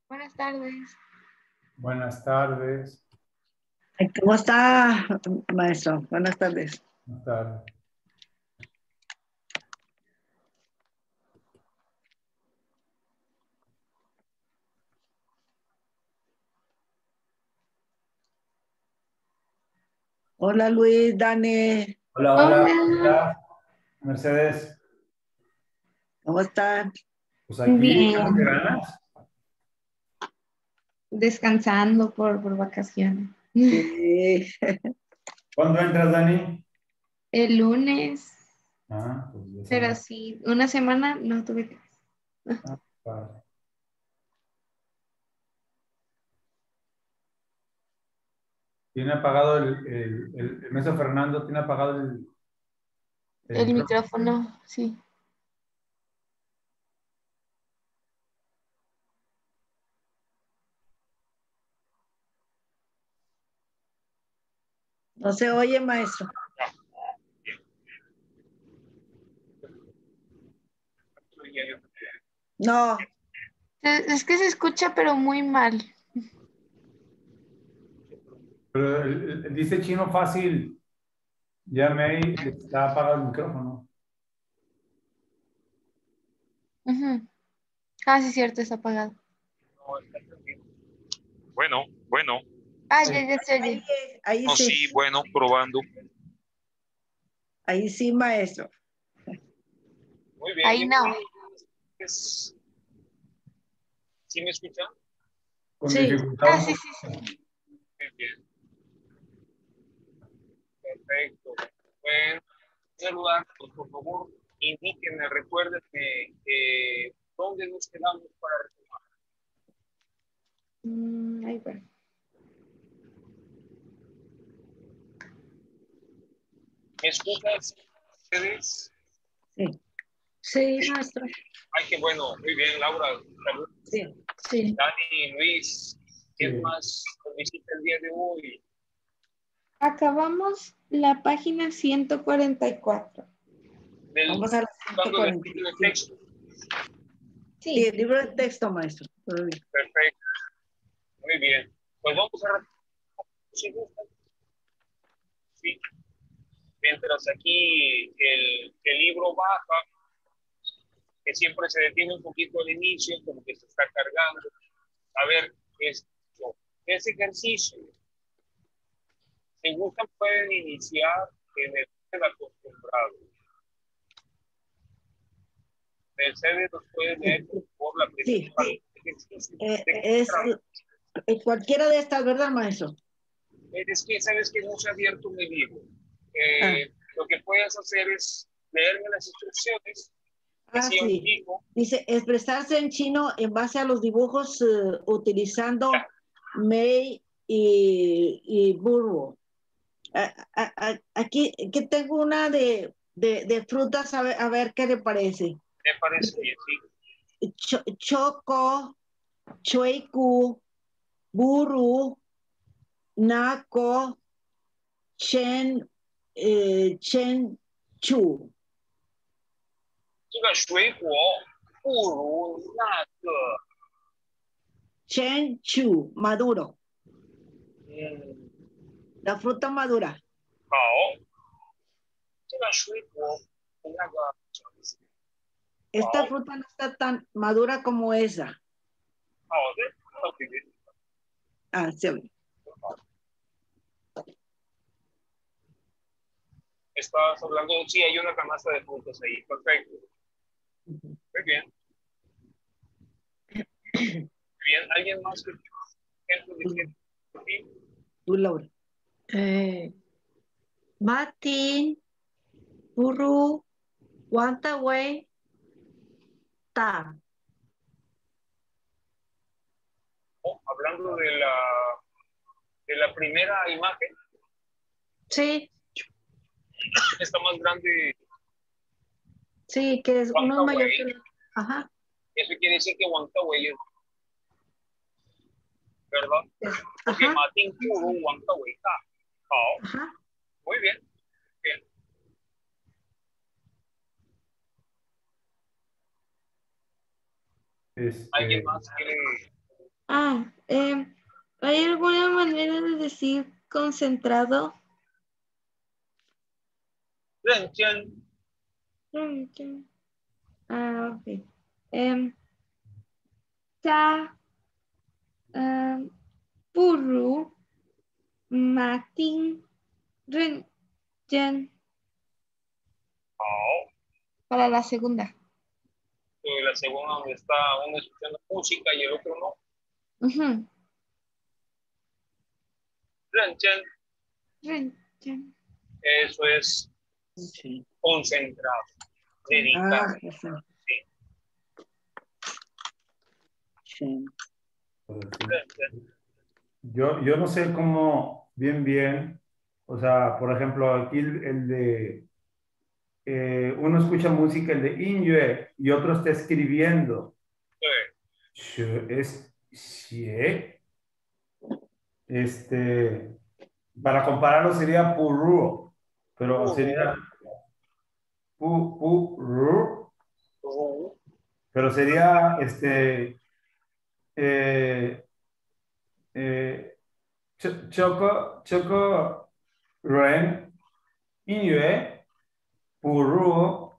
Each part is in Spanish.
Buenas tardes. Buenas tardes. ¿Cómo está, maestro? Buenas tardes. Buenas tardes. Hola, Luis, Dani. Hola, hola. Hola. ¿Cómo estás? Mercedes. ¿Cómo están? Pues aquí, Bien. ¿cómo te ganas? Descansando por vacaciones. Sí. ¿Cuándo entras, Dani? El lunes, Ah, pues ya pero sabes. sí, una semana no tuve clases. Ah, padre. ¿Tiene apagado el maestro Fernando? ¿Tiene apagado el El micrófono? micrófono, sí. No se oye, maestro. No. Es que se escucha, pero muy mal. Pero dice Chino Fácil, ya me está apagado el micrófono. Ujú. Ah, sí, cierto, está apagado. Bueno. Ah, Sí. ya se oye. Ahí No, sí. sí, bueno, probando. Ahí sí, maestro. Muy bien. Ahí no. Es- ¿Sí me escuchan? Con Sí. dificultad. Ah, sí, sí, sí. Muy bien. Perfecto. Bueno, en primer lugar, pues, por favor, indíquenme, recuérdenme dónde nos quedamos para retomar. Ahí bueno. ¿Me escuchas ustedes? Sí. Sí, maestro. Ay, qué bueno. Muy bien, Laura. Saludos. Sí. Sí. Dani, Luis. ¿Quién Sí. más nos visita el día de hoy? Acabamos la página 144. Vamos a la Buscando el libro de 145. texto. Sí, Sí. el libro de texto, maestro. Perfecto. Muy bien. Pues vamos a si gustan. Sí. Mientras aquí el libro baja, que siempre se detiene un poquito al inicio, como que se está cargando. A ver, ese ejercicio, si gustan, pueden iniciar en el acostumbrado. Mercedes nos puede leer por la primera Sí. parte del ejercicio. Es cualquiera de estas, ¿verdad, maestro? Es que sabes que no se ha abierto mi libro. Ah. Lo que puedes hacer es leerme las instrucciones. Ah, Decía un sí. chico. Dice, expresarse en chino en base a los dibujos utilizando mei y burro. Aquí tengo una de frutas, a ver qué le parece. Me parece bien, sí. Choco, chueku, buru, naco, chen chu. 这个水果不如那个 Chen chu, maduro. La fruta madura. 好，这个水果比那个 Esta fruta no está tan madura como esa. 好的，特别 Ah, sí. Estabas hablando, sí, hay una canasta de frutas ahí, perfecto. Muy bien. Muy bien, ¿alguien más que ejemplo de qué? Tú, Laura. Martin, Buru, Wantaway, Ta. Oh, hablando de la primera imagen, Sí, está más grande sí, que es uno mayor que Wantaway. el otro. Ajá. Eso quiere decir que Wantaway es, ¿verdad? Porque Ajá. Martín Puro, Wantaway está. Oh, Ajá. muy bien. Bien. ¿Alguien más quiere ¿Hay alguna manera de decir concentrado? 认真 Ok. Ta Puru Martín Ren 好。 Para la segunda. La segunda donde está uno escuchando música y el otro no. Ujú. 认真 Ren. eso es Sí. concentrado, dedicado. Eso. Sí. Sí. Pero sí. 认真 Yo no sé cómo bien, o sea, por ejemplo, aquí el de, uno escucha música, el de Inyue, y otro está escribiendo. 对 Es, para compararlo sería Puru, pero sería Puru, 如 pero sería, Choco, Ren, Inyue, Puru,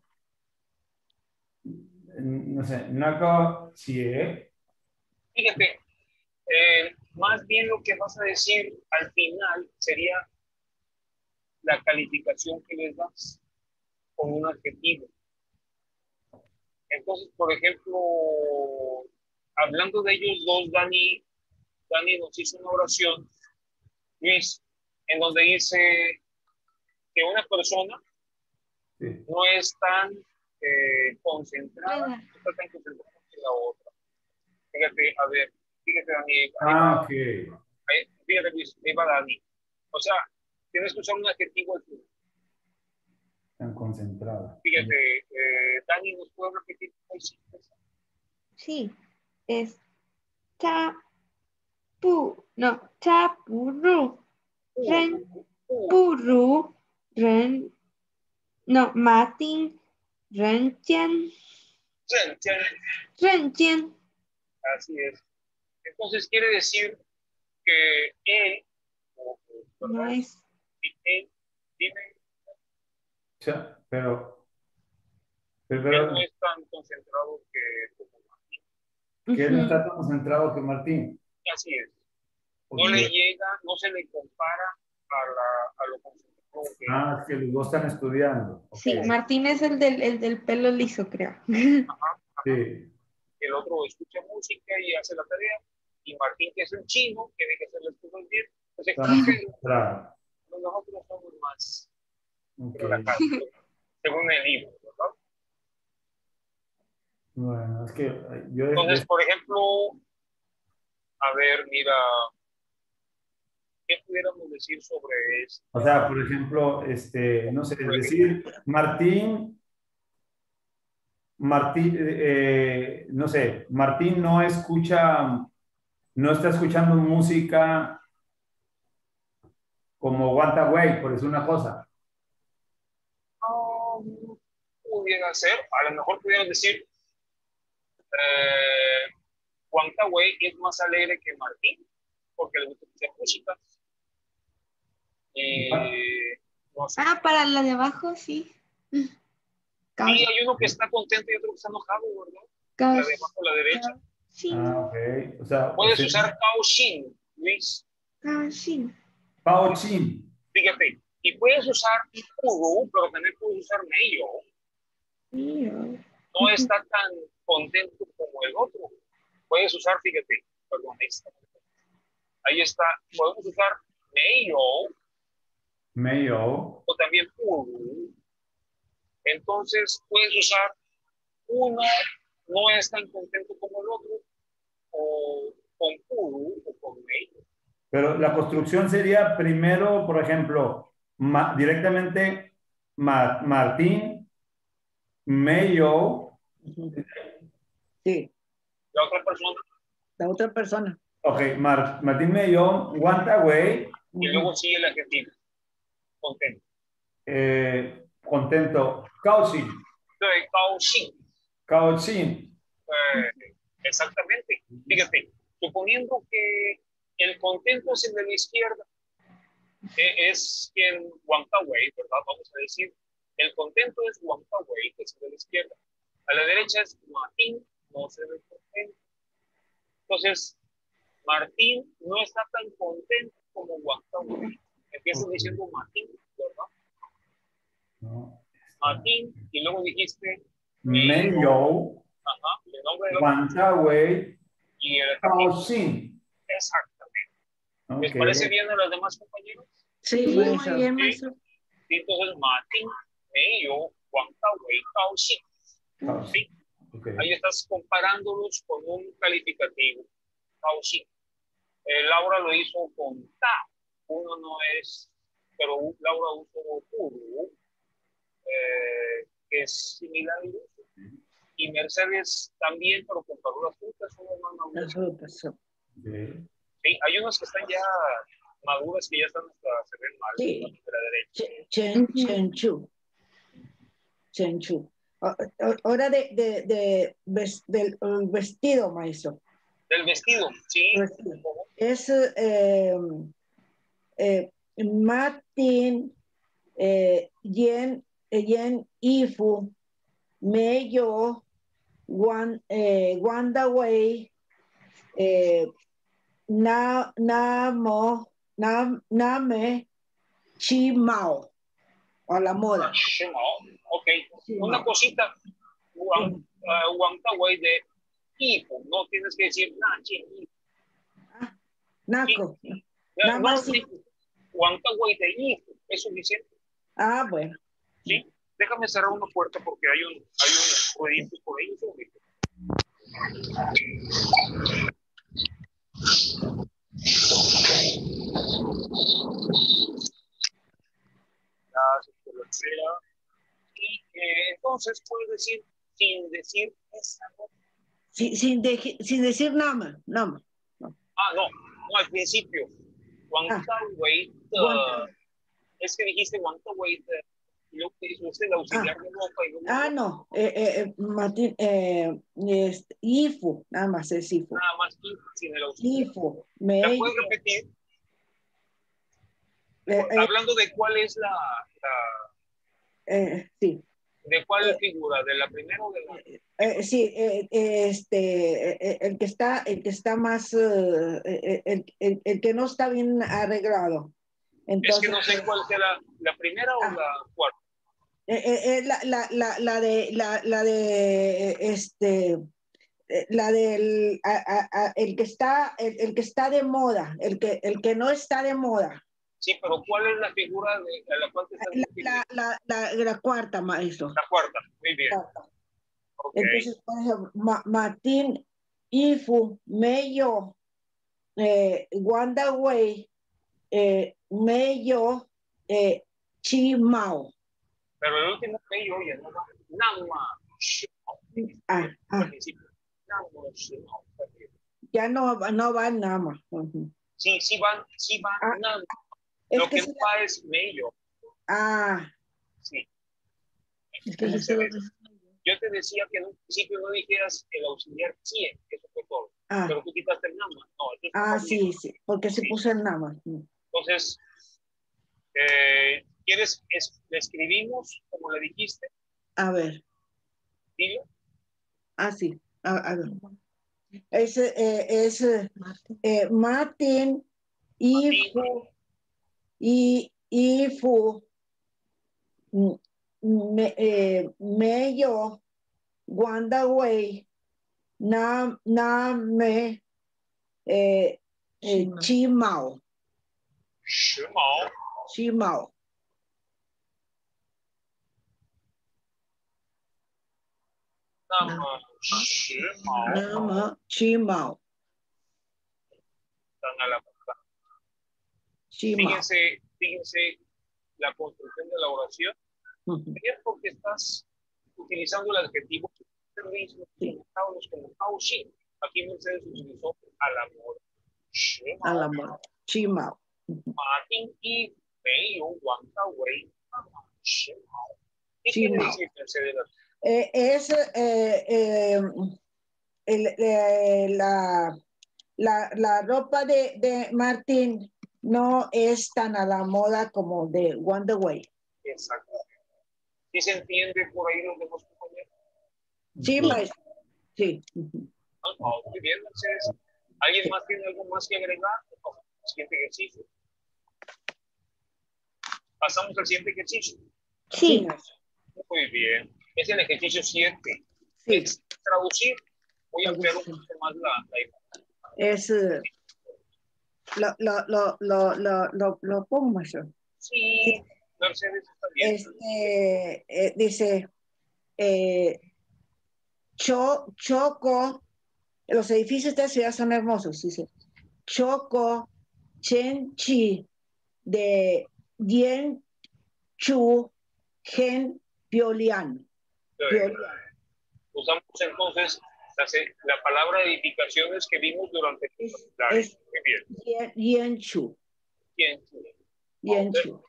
no sé, Nako, Chie. Fíjate, más bien lo que vas a decir al final sería la calificación que les das con un adjetivo. Entonces, por ejemplo, hablando de ellos dos, Dani nos hizo una oración, Luis, en donde dice que una persona Sí. no es tan concentrada, no está tan concentrada que la otra. Fíjate, a ver, fíjate, Dani. Ok. Fíjate, Luis, ahí va Dani. O sea, tienes que usar un adjetivo al final. Tan concentrada. Fíjate, Dani, ¿nos puede repetir cómo hiciste eso? Sí, es Tapuru, Ren Puru, Martín Renjian, Así es. Entonces quiere decir que él, no es, él, dime, O sea, pero él no es tan concentrado como Martín. que él no está tan concentrado que Martín. Así es. No Porque- le llega, no se le compara a lo concentrado que es que los dos están estudiando. Ok. Sí, Martín es el del pelo liso, creo. Sí. el otro escucha música y hace la tarea, y Martín, que es un chino, tiene que hacer las cosas bien. Pues Estamos extranjero, concentrados. nosotros somos más Ok. relajados, según el libro, ¿verdad? Bueno, es que yo Entonces, por ejemplo, a ver, mira, ¿qué pudiéramos decir sobre esto? o sea, por ejemplo, no sé, decir Martín, no sé, Martín no está escuchando música como Guantaway, por decir una cosa. Pudiera ser, a lo mejor pudiera decir, Juan Tagüey es más alegre que Martín, porque le gusta escuchar música. No sé. Para la de abajo, sí. Sí, hay uno que está contento y otro que está enojado, ¿verdad? La de abajo a la derecha. Sí. Ok. O sea, Puedes usar Kao Shin, Luis. Sí. Pao Chin. Fíjate. Y puedes usar Uru, pero también puedes usar Meyo. No está tan contento como el otro. Puedes usar, fíjate, perdón, ahí está. Podemos usar Meyo o también Uru. Entonces, puedes usar uno, no es tan contento como el otro, o con Uru o con Meyo. Pero la construcción sería primero, por ejemplo, directamente Martín, Mayo. Sí, La otra persona, la otra persona. Ok, Martín Mayo, Guantaway, y luego sigue el adjetivo. Contento. contento, Cauchin, Kao Shin. Cauchin. Exactamente. Fíjate, suponiendo que el contento es el de la izquierda, es quien Wang Wei, ¿verdad? Vamos a decir, el contento es Wang Wei, que es el de la izquierda. A la derecha es Martín, no se ve contento. Entonces, Martín no está tan contento como Wang Wei. Empiezas diciendo Martín, ¿verdad? No. Martín, y luego dijiste Meiyou, ajá, el nombre de la Wang Wei, y el Cao Xin. exactamente. ¿Les Ok. parece bien a los demás compañeros? Sí, Sí, muy maestro. bien, Sí. maestro. Sí, entonces Martín, Meiyou, Wang Wei, Cao Xin. Cao Sí. Xin. Ok. Ahí estás comparándolos con un calificativo. Cao Xin. Laura lo hizo con ta. Uno no es, pero Laura usó puro, que es similar al uso. Y Mercedes también, pero con parulas juntas, son más maduras. Las frutas, sí. Ok. Sí, hay unos que están ya maduras que ya están hasta se ven mal. Sí. De la derecha. Chenchu. Chenchu. Hora del vestido, maestro. Del vestido, sí. Vestido. Es Martín, Yen Ifu, Meyo, Wanda Wei, Name, Chi Mao, a la moda. Ok, Sí, una no. cosita, Wang Wei de Ifu, no tienes que decir Nachi. Naco. Sí. Nada más sí. Wang Wei de Ifu, es suficiente. Ah, bueno. Sí, déjame cerrar una puerta porque hay un ruidito por ahí. Gracias por la espera. Y entonces puedes decir, sin decir esa nota. Sin decir nada. Ah, no, al principio. Wang Wei, es que dijiste Wang Wei, y luego usted el auxiliar de boca y luego no. Martín, Ifu, nada más es Ifu. nada más sin el auxiliar. Ifu, ¿La me. puedes repetir? Hablando de cuál es Sí. ¿de cuál figura? ¿De la primera o de la? Sí, el que está más, el que no está bien arreglado. Entonces, es que no sé cuál sea la primera o la cuarta. La del el que está de moda, el que no está de moda. Sí, pero ¿cuál es la figura de la cual te estás refiriendo? La cuarta, maestro. La cuarta, muy bien. Okay. Entonces, por ejemplo, Martín Ifu, Meyo, Wanda Wei, Meyo, Chi Mao. Pero el último Meyo ya no va. Nama. Ya no va Nama. Sí van Nama. Lo que no va es Meyo. Sí. Es que dijiste dos veces. Yo te decía que en un principio no dijeras el auxiliar 100, eso fue todo. Pero tú quitaste el Nama. No, sí, porque se puso el Nama. Entonces, ¿quieres? ¿Le escribimos como le dijiste? A ver. Dilo. Sí. A ver. Es Martín Ifu Meyo Wanda Wei Name Chi Mao. Chi Mao. Nama Chi Mao. Están a la fíjense la construcción de la oración. Es porque estás utilizando el adjetivo mismo que estábamos como Cao Xin. Aquí Mercedes utilizó al amor. Al amor. Chi Mao. Martín y Meiyou Wang Wei. ¿Qué Chi quiere Mao. decir Mercedes? Es la ropa de Martín no es tan a la moda como de Wonder Way. Exacto. ¿Sí se entiende por ahí los demás compañeros? Sí, maestro. Sí. Muy bien, Mercedes. ¿Alguien más tiene algo más que agregar? Pasamos al siguiente ejercicio. Pasamos al siguiente ejercicio. Sí. maestro. Muy bien. Es el ejercicio 7. Sí. Es traducir. Voy a ampliar un Traducir. poco más la imagen. Es lo pongo, maestro. Sí, Mercedes está bien. Dice Choco, los edificios de la ciudad son hermosos, dice Choco, Chenchi, de Dien Chu, Gen, Piolian. Usamos entonces la palabra edificaciones que vimos durante el Es Muy bien. Dien Chu. Bien. Dien Chu.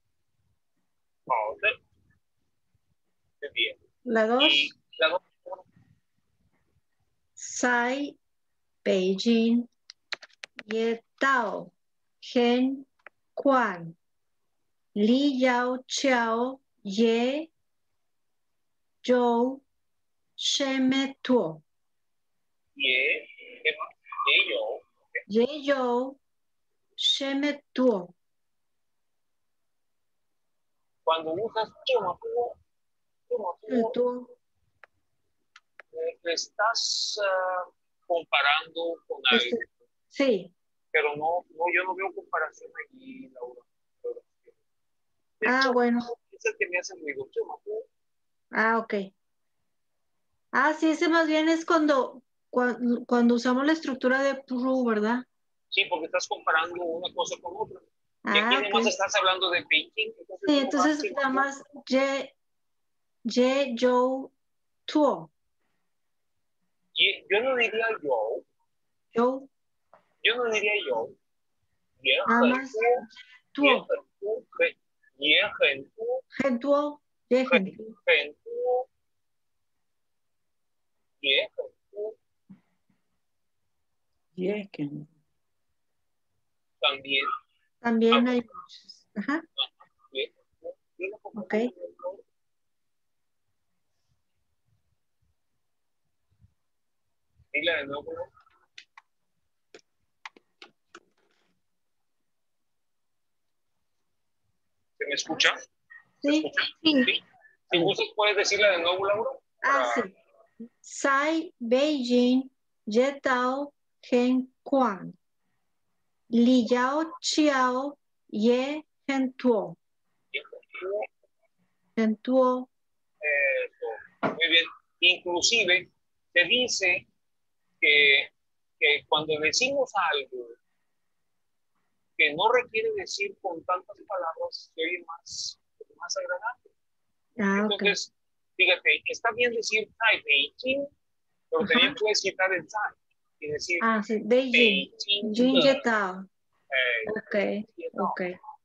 Muy bien. La 2. Y la dos, Sai, Beijing, Ye Tao, Gen, Quan, Li Yao Chao, Ye, Zhou, Sheme Tuo, ¿qué más? Yo. Ye Zhou, Sheme Tuo. Cuando usas El tuo. estás comparando con algo, Sí. pero yo no veo comparación allí, Laura. Bueno. Es el que me hace ruido. Ok. Sí, ese más bien es cuando usamos la estructura de Pru, ¿verdad? Sí, porque estás comparando una cosa con otra. Y aquí Ok. nomás estás hablando de Beijing. Sí, entonces nada más Ye, Zhou, Tuo. Yo no diría yo. Zhou, Yo no diría yo. nada más Tuo. Gen Tuo, Ye Gen Tuo. También. También hay muchos. Ajá. Ok. Dile de nuevo. ¿Se me escucha? Sí. Sí. Si gustas, puedes decirle de nuevo, Laura. Sí. Sai, Beijing, Ye Tao, Gen Quan, Li Yao Chiao, Ye Gen Tuo. Gen Tuo. Muy bien. Inclusive, te dice que cuando decimos algo que no requiere decir con tantas palabras, se oye más agradable. Entonces, fíjate, está bien decir Tai Beijing, pero también puedes quitar el Tai y decir Sí, Beijing. Beijing, Ye Tao. Ok.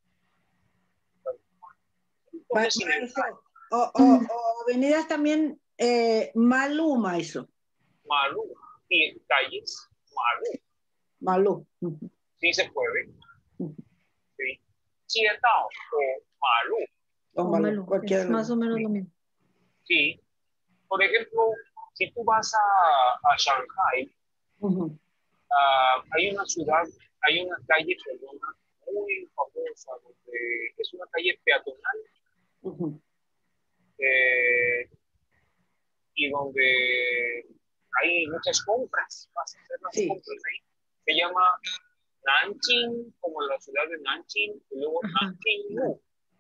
O avenidas también Maluma, eso. Malú. Y calles, Malú. sí se puede. Sí. Chietao o Malú. Es más o menos lo mismo. Sí. Por ejemplo, si tú vas a Shanghai, hay una calle, perdona, muy famosa, donde es una calle peatonal y donde hay muchas compras, vas a hacer las compras ahí. Se llama Nanjing, como la ciudad de Nanjing, y luego Nanjing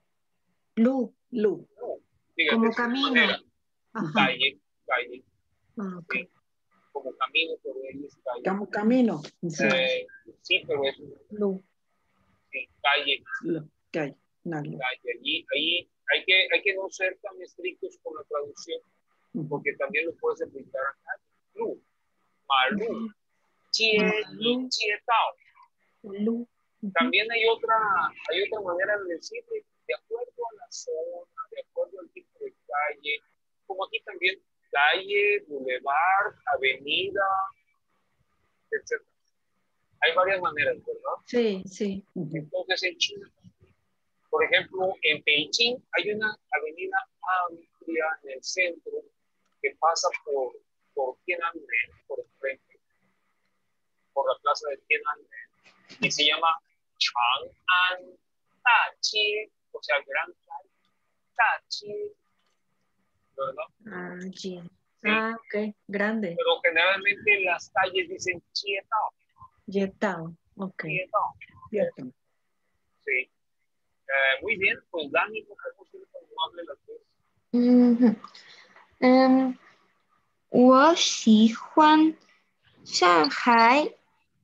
Lu. Fíjate, Como camino. Calle. Okay. Sí, como camino, pero ahí es calle. Como camino. Sí, pero es Lu. sí, calle. Calle. Allí hay que no ser tan estrictos con la traducción, porque también lo puedes aplicar acá. Lu, Malú, Chietao. Lu. También hay otra manera de decirle, de acuerdo a la zona, de acuerdo al tipo de calle, como aquí también, calle, boulevard, avenida, etc. Hay varias maneras, ¿verdad? Sí, sí. Entonces, en China, por ejemplo, en Beijing hay una avenida amplia en el centro que pasa por Tiananmen, por el frente, por la plaza de Tiananmen, y se llama Chang'an Dajie, o sea, Gran Dajie, ¿verdad? Ah, sí. Sí. Ah, ok. Grande. Pero generalmente las calles dicen Chietao, Yetao. Ok. Chietao. Cierto. Sí. Muy bien, pues Dani, por favor, si eres tan amable las dos. 我喜欢上海，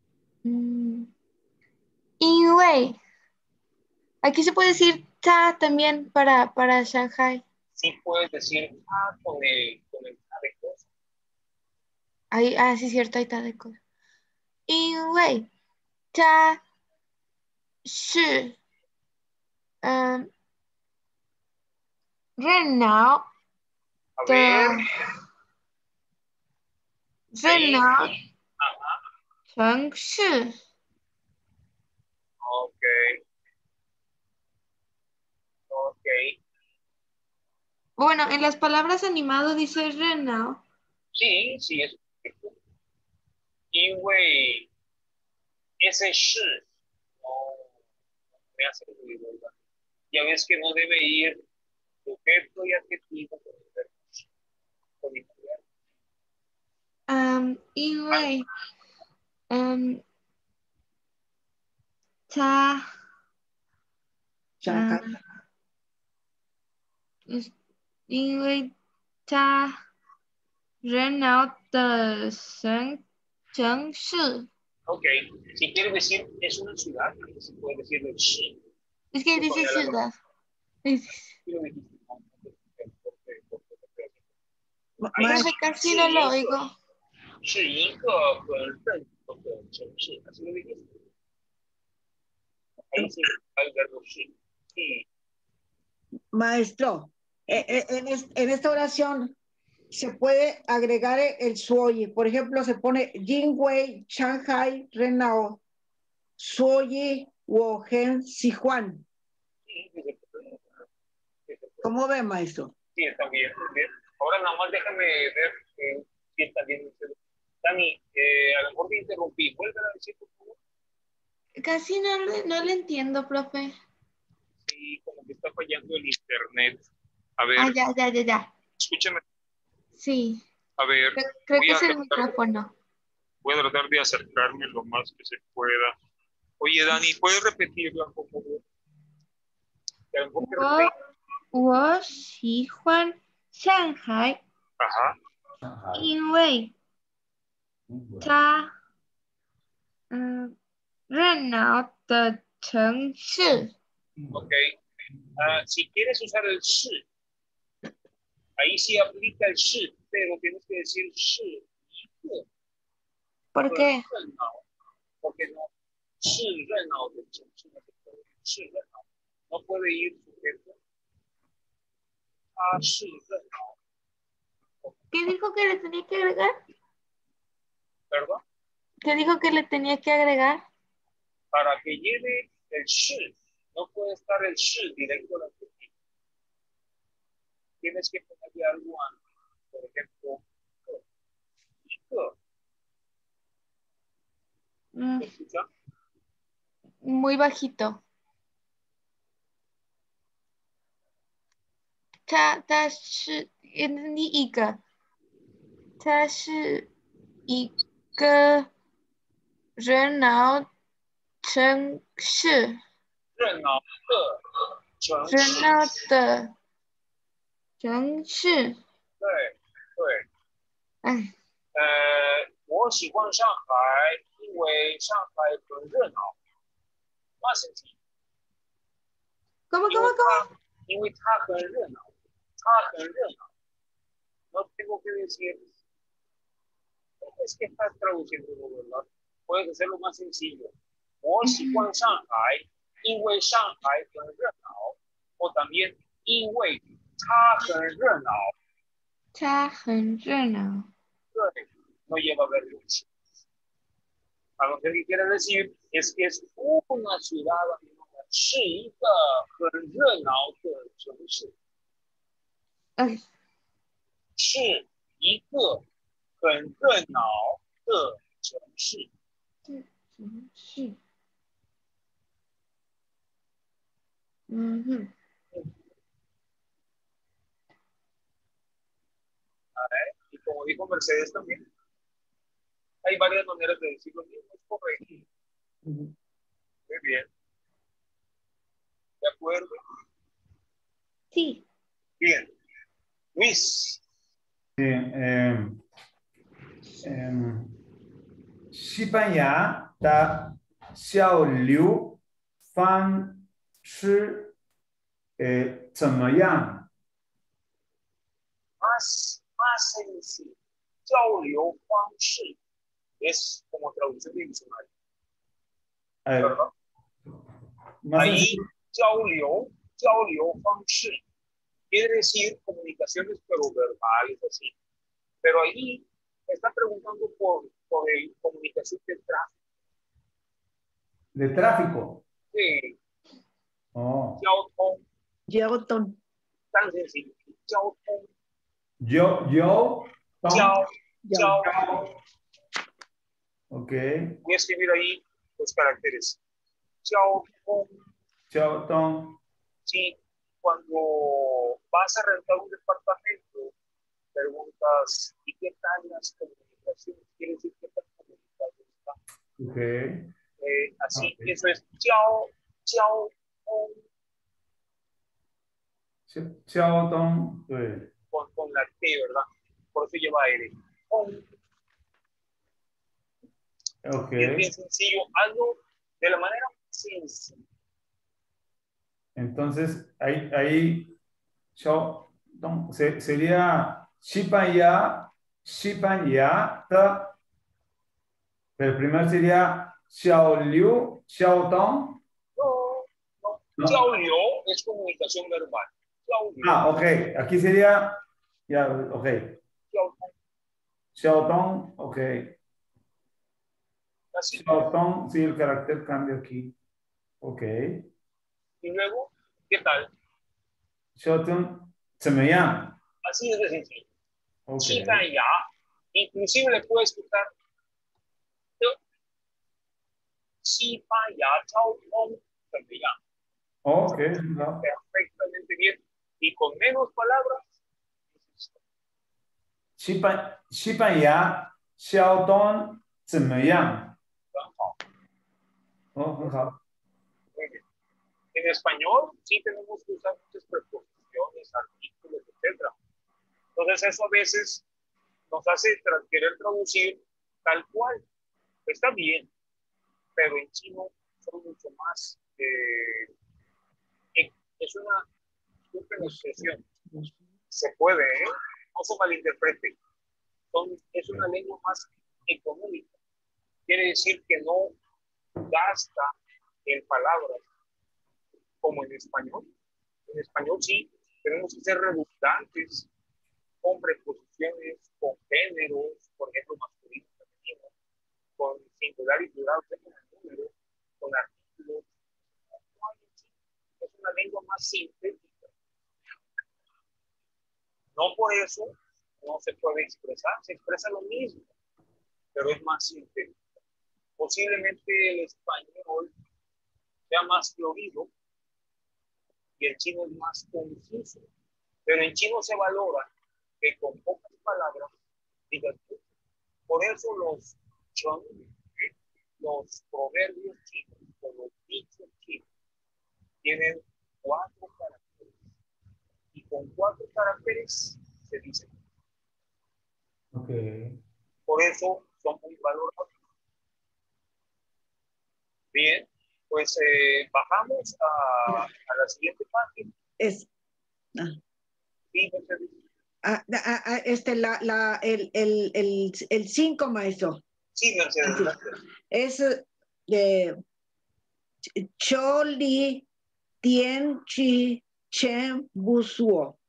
因为 aquí se puede decir ta también para Shanghai. Sí puedes decir con el de cosas. Ahí, sí, cierto, ahí está de cosa. 因为它是热闹 A 的 ver, 热闹 ajá, 城市。 ok, ok. Bueno, en las palabras animado dice renao. Sí, sí, es correcto. 因为 ese shi no me hace ruido, ¿verdad? Ya ves que no debe ir sujeto y adjetivo con el verbo shi, con el verbo. 因为它 Shanghai. 因为它热闹的城市。 Ok, si quieres decir es una ciudad, se puede decir el shi. Es que dice ciudad. Sí lo dijiste, ¿no? Profe, casi no lo oigo. 是一个很认可的城市，así lo dijiste. Ahí sí está el verbo shi. Sí. Maestro, en esta oración se puede agregar el suoyi. Por ejemplo, se pone Jingwei, Shanghai, Renao, suoyi, Wohen, Sichuan. Sí, sí, sí. ¿Cómo ve, maestro? Sí, está bien, muy bien. Ahora nada más déjame ver si está bien. Dani, a lo mejor te interrumpí. Vuelve a decir, por favor. Casi no le entiendo, profe. Sí, como que está fallando el internet. A ver, Ya. escúchame. Sí. A ver, Creo que es el micrófono. voy a tratar de acercarme lo más que se pueda. Oye, Dani, ¿puedes repetirla, por favor? Que a lo mejor te repite. 我喜欢上海， Ajá. 因为它热闹的城市。 Ok. Si quieres usar el shi, ahí sí aplica el shi, pero tienes que decir shi. ¿Por qué? Porque no, shi renao de shi no se puede. Shi renao. No puede ir sujeto a shi renao. ¿Qué dijo que le tenía que agregar? ¿Verdad? ¿Qué dijo que le tenía que agregar? Para que lleve el shi, no puede estar el shi directo al adjetivo. Tienes que ponerle algo antes. Por ejemplo, ¿me escucha? Muy bajito.它是一个，它是一个热闹城市， 热闹的城热市。 闹的城市。 对对。 哎， 我喜欢上海，因为上海很热闹。más sencillo. ¿Cómo? 因为它很热闹，它很热闹。No tengo que decir. Es que estás traduciendo, ¿verdad? Puedes hacerlo más sencillo. 我喜欢上海，因为上海很热闹。o también 因为它很热闹。 它很热闹。 对，no lleva verbo. A lo que quiere decir es que es una ciudad, 是一个很热闹的城市， Ok. 是一个很热闹的城市。 Sí. Ujú. Y como dijo Mercedes también, hay varias maneras de decir lo mismo, es correcto. Muy bien. ¿De acuerdo? Sí. Bien. Luis. Sí, 西班牙的小流方式怎么样？ más sencillo. 交流方式 es como traducción de diccionario. 哎， ¿Verdad? más Ahí, sencillo. 交流方式 quiere decir comunicaciones pero verbales así. Pero ahí está preguntando por el comunicación de tráfico. De tráfico. Sí. Oh. 交通 Yauton. tan sencillo. 交通 Yo, Tom. 交 Ok. voy a escribir ahí los caracteres. 交通 Yo, Tom. sí, cuando vas a rentar un departamento, preguntas, ¿y qué tal las comunicaciones? Quiere decir qué tal comunicaciones están. Ok. Así, Ok. eso es 交通 Xiao Dong. 对。 con la T, ¿verdad? Por eso lleva L. Ok. Es bien sencillo, algo de la manera sencilla. Entonces, ahí Xiao Dong sería Shipanya de. Pero primero sería Xiao Liu, Xiao Dong. No. No. 交流 es comunicación verbal. 交流 Ah, ok. Aquí sería, ya, ok. 交通 Xiao Dong, ok. así. Xiao Dong, sí, el carácter cambia aquí. Ok. Y luego, ¿qué tal? Xiao Dong, 怎么样? Así es de sencillo. Ok. 西班牙 inclusive le puedes quitar 西班牙交通怎么样 Ok, no. perfectamente bien y con menos palabras 西班牙交通怎么样? 很好 Oh, 很好. muy bien. En español sí tenemos que usar muchas preposiciones, artículos, etcétera. Entonces eso a veces nos hace querer traducir tal cual. Está bien, pero en chino son mucho más es una expresión. Se puede, no se malinterprete. Es una lengua más económica. Quiere decir que no gasta en palabras como en español. En español sí, tenemos que ser redundantes con preposiciones, con géneros, por ejemplo, masculino, femenino, con singular y plural, con el número, con artículos. Es una lengua más sintética. No por eso no se puede expresar, se expresa lo mismo, pero es más sintético. Posiblemente el español sea más florido y el chino es más conciso, pero en chino se valora que con pocas palabras digas mucho. Por eso los proverbios chinos o los dichos chinos tienen 4 caracteres y con 4 caracteres se dice. Ok. Por eso son muy valorados. Bien, pues bajamos a la siguiente página. Es, Sí, Mercedes. el 5, maestro. Sí, Mercedes. Gracias. Es Choli Tien Chi Chen Busuo.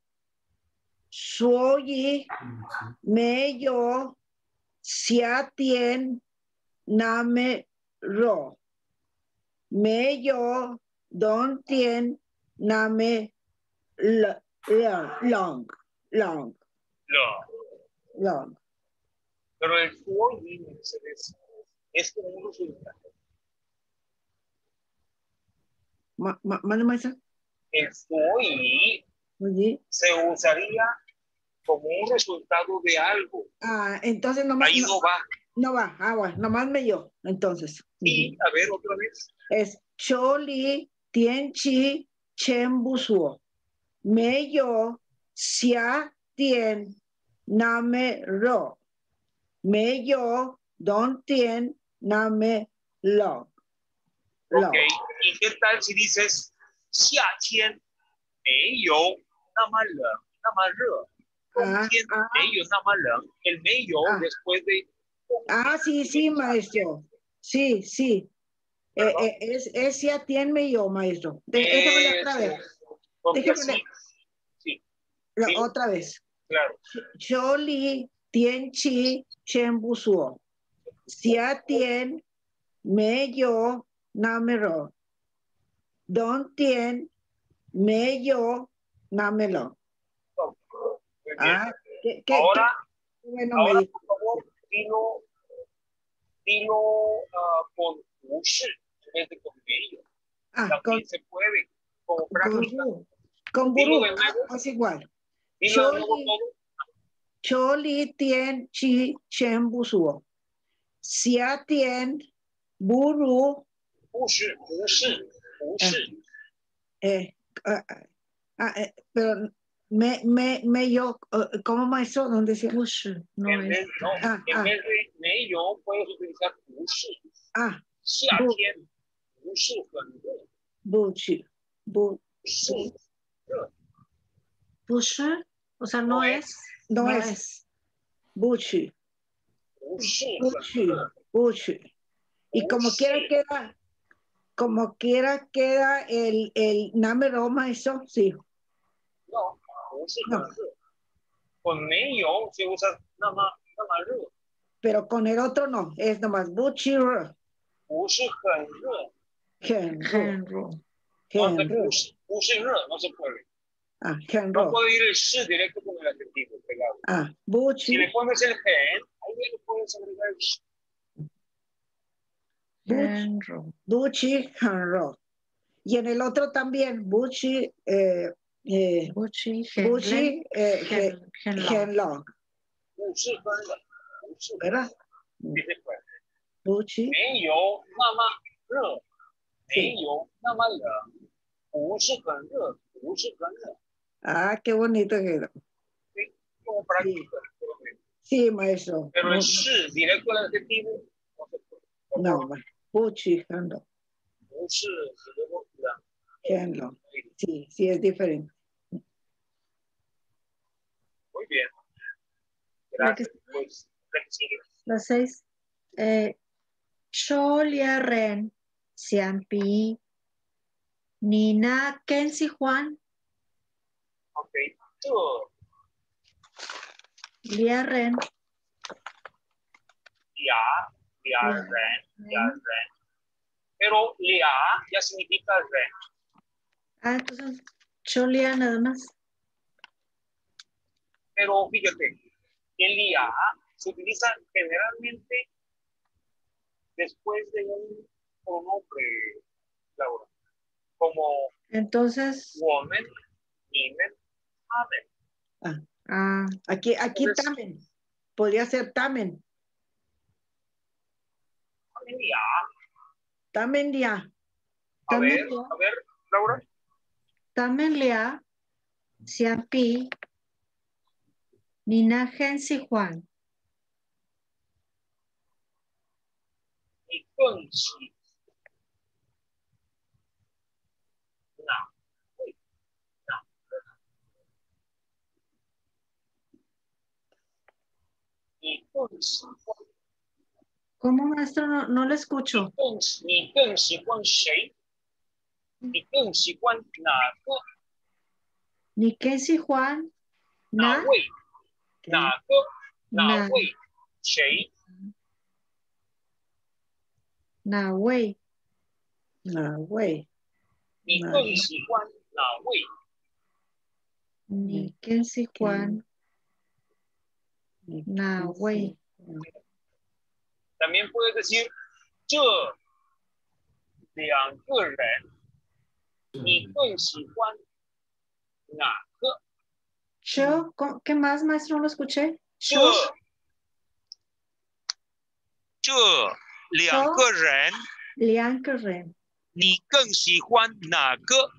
Suoyi Meyo Xia Tien name ro. Me yo don tien name long. No. Pero el fuoyi es como un resultado. ¿Mande, maestra? El fuoyi Oye. se usaría como un resultado de algo. Entonces nomás. Ahí no va. No va. Bueno, nomás me yo. Entonces. Y, a ver, otra vez. Es choli tien chi chen busuo. Me yo xia tien name ro. Me yo don tien name lo. Ok. ¿Y qué tal si dices xia tien me yo nama le? El meyo después de... Sí, maestro. Sí. Es ya tiene yo, maestro. Déjame otra vez. Déjame sí. Otra vez. Claro. Choli tien chi chen busuo. Xia tien me yo namero. Don tien me yo namelo. Muy bien. Ahora, por favor, dilo con ushi en vez de con medio. También se puede. Como práctica. Con burú. Es igual. Dilo de nuevo todo. Choli tien chi chen busuo. Xia tien burú. Ushi. Pero me yo, ¿cómo maestro? ¿Dónde decía? No en vez de medio puedes utilizar ushi. Xia tien ushi bushi. Bushi, o sea, no es. Bushi. Y como quiera queda el name Roma, eso sí. No. Con medio se usa nama re. Pero con el otro no, es nomás buchi re. Bushi Genro. Bushi re, no se puede. Genro. No puede ir el shi directo con el adjetivo pegado. Buchi. Si le pones el gen, ahí le puedes agregar el shi. Buchi, Genro. Y en el otro también, Buchi, Genlong. ¿Verdad? Buchi. Medio, nama, re. Medio, nama, le. Bushi, re. Qué bonito quedó. Sí, como práctica. Sí, maestro. Pero el shi directo al adjetivo no se puede. No, Buchi, Genlong. Bushi, Genlong. Sí, es diferente. Muy bien. Gracias. Pues, la 6. Cholia Ren, Xianpi, Nina Kensi Juan. Ok. Lia Ren. Ren. Pero Lia ya significa Ren. Entonces, Cholia nada más. Pero fíjate, el Lia se utiliza generalmente después de un pronombre, Laura. Como entonces woman, nimen, amen. Aquí entonces, tamen. Podría ser tamen. Tamen ya. A ver, Laura. Tamen lia, Xianpi, Nina Gensi Juan. Y Kenshi. ¿Cómo, maestro? No lo escucho. 你更喜欢谁？你更喜欢哪个？ 你更喜欢哪位？哪个？哪位？谁？ 哪位？ 哪位？ 你更喜欢哪位？ 你更喜欢哪位？ También puedes decir 这两个人，你更喜欢哪个？ Yo, ¿qué más, maestro? No lo escuché. 这两个人， 两个人， 你更喜欢哪个？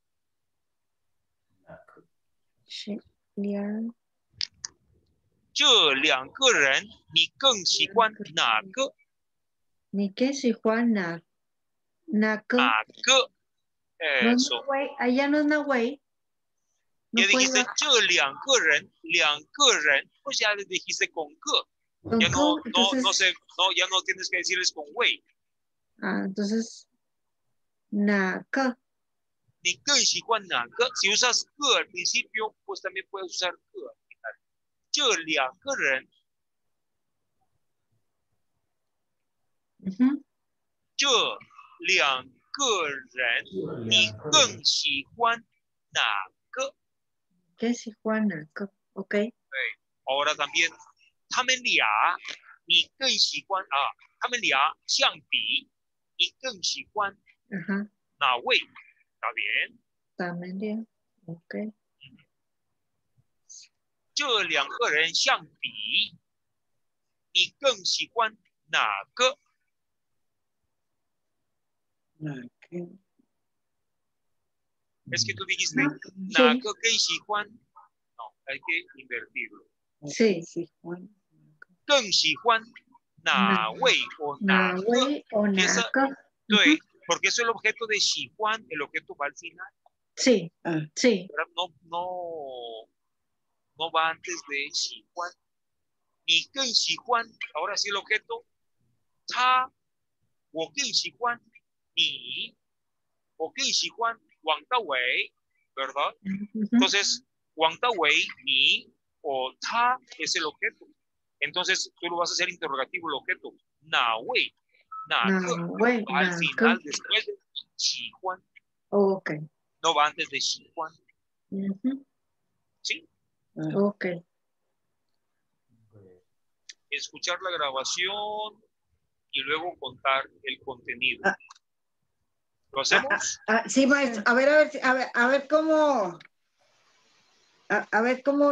是两这两个人，你更喜欢哪个？ 你更喜欢哪个？ 哪个？ No es Eso. Nahuay, allá no es Nahuay. No Ya puede dijiste ir 这两个人，pues ya les dijiste con个， con ya no, co, entonces, ya no tienes que decirles con wey. Entonces, na que. 你更喜欢哪个？ Si usas 个 al principio, pues también puedes usar 个 al final. 这两个人， 这两个人，你更喜欢哪个？ ¿Qué喜欢哪个 ？OK. Ahora también 他们俩，你更喜欢啊？他们俩相比，你更喜欢哪位？ Está bien. También, OK. 这两个人相比，你更喜欢哪个？ Es que tú dijiste 哪个更喜欢？ No, hay que invertirlo. Sí. 更喜欢哪位o 哪个？ 哪个？ 对，porque eso es el objeto de 喜欢, el objeto va al final. Sí, sí. No va antes de 喜欢。你更喜欢, ahora sí el objeto, 他，我更喜欢你，我更喜欢王大伟, ¿verdad? Entonces, 王大伟, 你 o 他 es el objeto. Entonces, tú lo vas a hacer interrogativo el objeto. 哪位？哪个？va al final después de 喜欢。 OK. No va antes de 喜欢。 ¿Sí? OK. Escuchar la grabación y luego contar el contenido. ¿Lo hacemos? Sí, maestro. A ver cómo. A ver cómo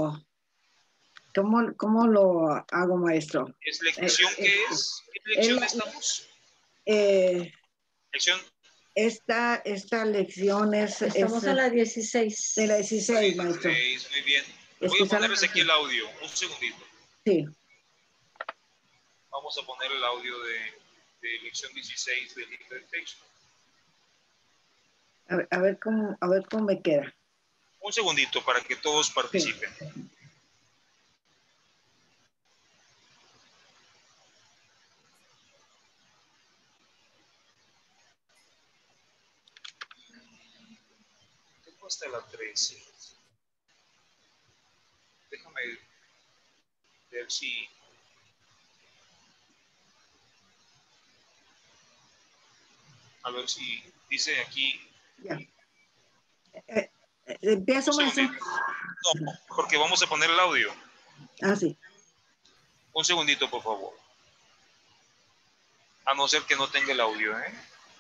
lo hago, maestro. ¿Es lección qué es? ¿Qué lección estamos? Lección. Esta lección es... Estamos a la 16. De la 16, maestro. Muy bien. Voy a ponerles aquí el audio. Un segundito. Sí. Vamos a poner el audio de lección 16 del libro de texto. A ver cómo me queda. Un segundito para que todos participen. Sí. Tengo hasta la 13. Déjame ver si... A ver si dice aquí... Ya. ¿Empiezo, maestro? No, porque vamos a poner el audio. Ah, sí. Un segundito, por favor. A no ser que no tenga el audio, ¿eh?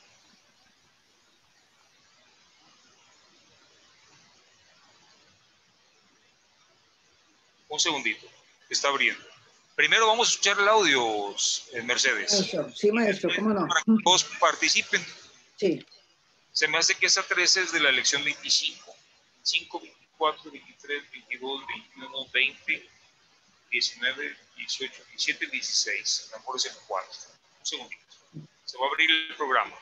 Un segundito. Está abriendo. Primero vamos a escuchar el audio, Mercedes. Maestro. Sí, maestro, ¿cómo no? Para que todos participen. Sí. Se me hace que esa 13 es de la lección 25. 5, 24, 23, 22, 21, 20, 19, 18, 17, 16. A lo mejor es el 4. Un segundito. Se va a abrir el programa.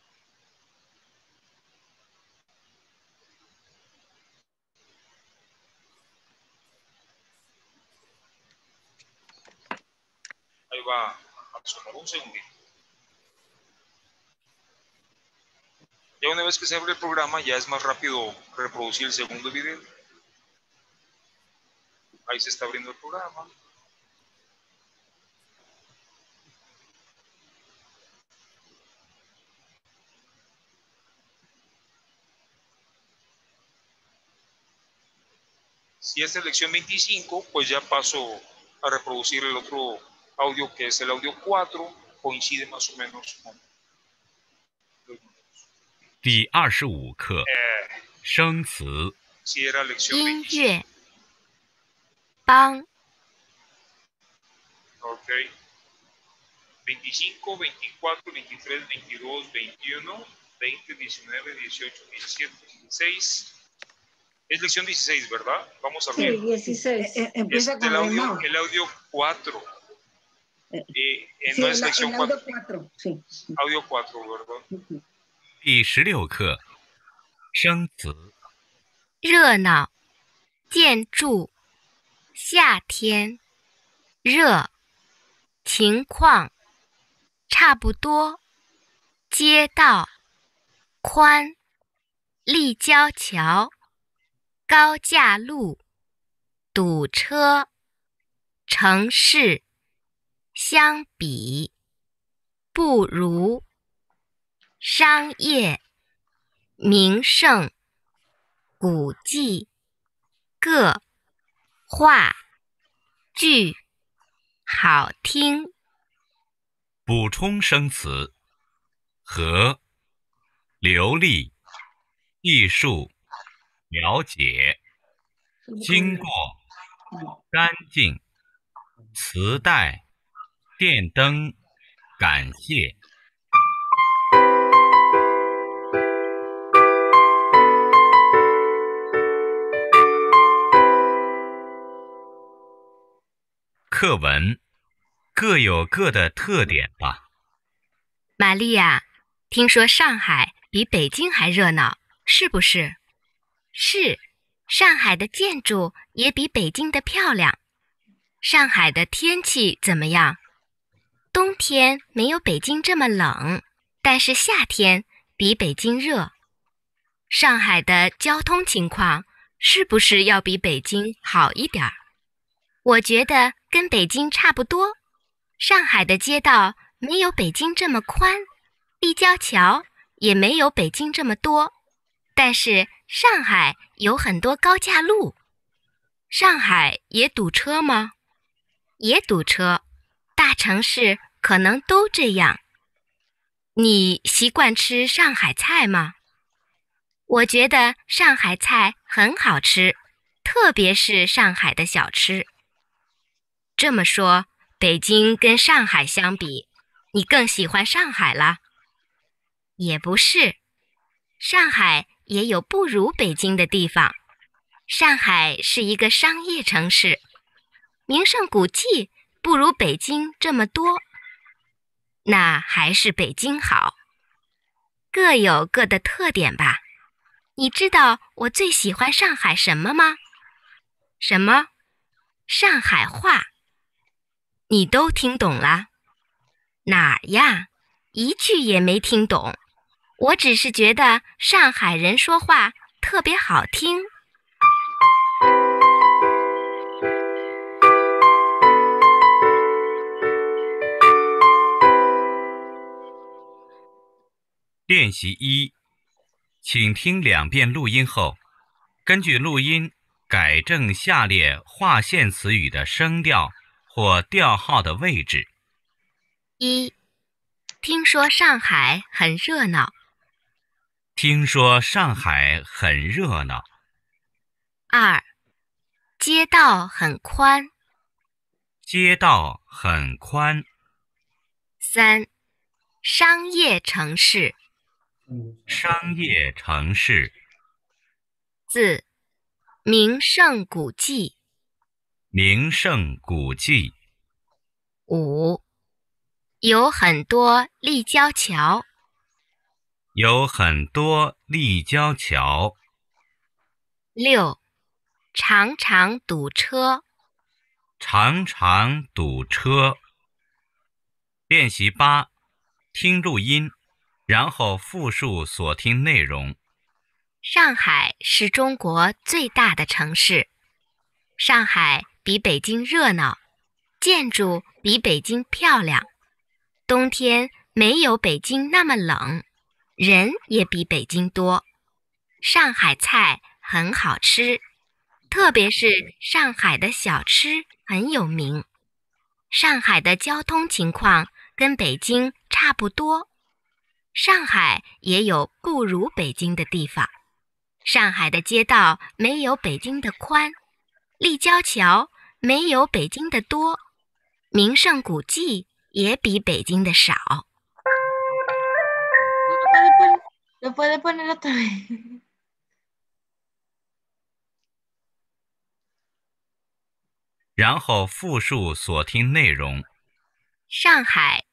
Ahí va a sonar. Un segundito. Ya una vez que se abre el programa, ya es más rápido reproducir el segundo video. Ahí se está abriendo el programa. Si es lección 25, pues ya paso a reproducir el otro audio, que es el audio 4, coincide más o menos con los números. 第25课生词 Si era lección 音 25. 乐帮 Ok. 25, 24, 23, 22, 21, 20, 19, 18, 17, 16. Es lección 16, ¿verdad? Vamos a Sí, ver. 16. Es Empieza con el audio 4. No es lección 4. Audio 4, sí. Audio 4, ¿verdad? 第16课生词热闹建筑夏天热情况差不多街道宽立交桥高架路堵车城市相比不如商业名胜古迹个话剧好听补充生词和流利艺术了解经过干净磁带电灯感谢课文各有各的特点吧。 玛丽亚，听说上海比北京还热闹，是不是？是，上海的建筑也比北京的漂亮。上海的天气怎么样？冬天没有北京这么冷，但是夏天比北京热。上海的交通情况是不是要比北京好一点儿？我觉得跟北京差不多。上海的街道没有北京这么宽，立交桥也没有北京这么多，但是上海有很多高架路。上海也堵车吗？也堵车，大城市可能都这样。你习惯吃上海菜吗？我觉得上海菜很好吃，特别是上海的小吃。这么说，北京跟上海相比，你更喜欢上海了？也不是，上海也有不如北京的地方。上海是一个商业城市，名胜古迹不如北京这么多。那还是北京好。各有各的特点吧。你知道我最喜欢上海什么吗？什么？上海话。你都听懂了？哪儿呀？一句也没听懂。我只是觉得上海人说话特别好听。 练习1，请听2遍录音后，根据录音改正下列划线词语的声调或调号的位置。 1，听说上海很热闹。 听说上海很热闹。 2，街道很宽。 街道很宽。 3，商业城市。 商业城市。 4，名胜古迹。 名胜古迹。 5，有很多立交桥。 有很多立交桥。 6，常常堵车。 常常堵车。练习8，听录音，然后复述所听内容。 上海是中国最大的城市。上海比北京热闹，建筑比北京漂亮。冬天没有北京那么冷，人也比北京多。上海菜很好吃， 特别是上海的小吃很有名。上海的交通情况跟北京差不多，上海也有不如北京的地方。上海的街道没有北京的宽，立交桥没有北京的多，名胜古迹也比北京的少。 ¿Lo puede poner otra vez? 然后复述所听内容。 上海，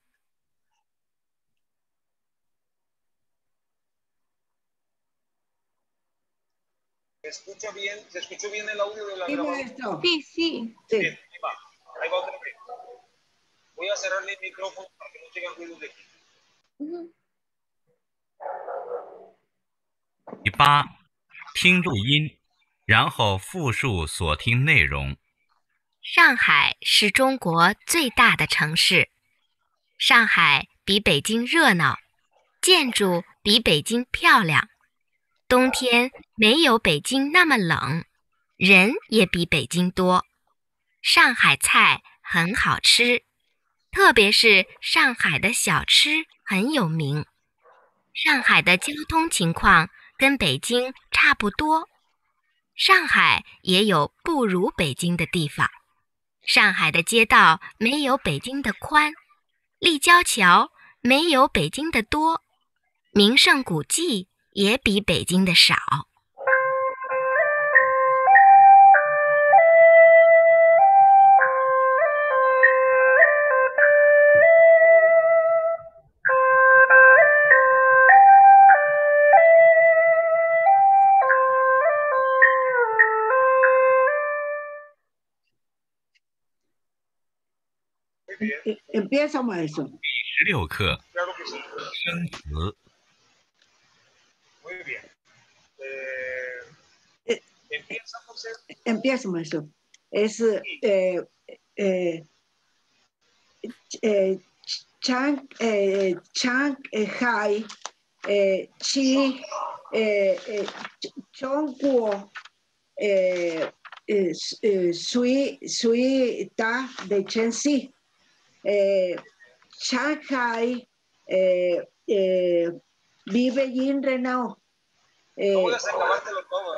¿Se escuchó bien el audio de la Sí, grabación? maestro. Sí, sí. Sí. Bien, ahí va otra vez. Voy a cerrarle el micrófono para que no tengan ruido de aquí. 第8，听录音，然后复述所听内容。 上海是中国最大的城市。上海比北京热闹，建筑比北京漂亮，冬天没有北京那么冷，人也比北京多。上海菜很好吃，特别是上海的小吃很有名。上海的交通情况跟北京差不多，上海也有不如北京的地方。上海的街道没有北京的宽，立交桥没有北京的多，名胜古迹也比北京的少。 Empieza, maestro. 16课 Claro que sí. 生词。 Muy bien. Empieza, José. Empieza, maestro. Es Shanghai, Chi, Chongguo, Sui Ta de Chenxi, Shanghai, vive Yin Renault. No voy a acabártelo todo,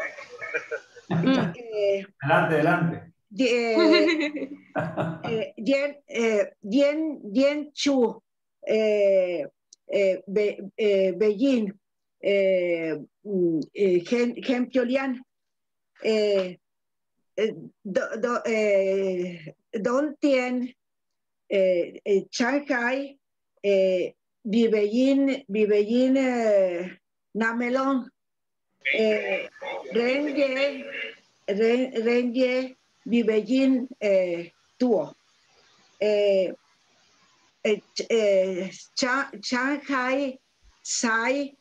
Adelante, adelante. Yen Chu, Beijing, Gen Piolian, Don Tien, Shanghai, Viveyin, Namelon, Renye, Viveyin, Tuo. Shanghai, Sai,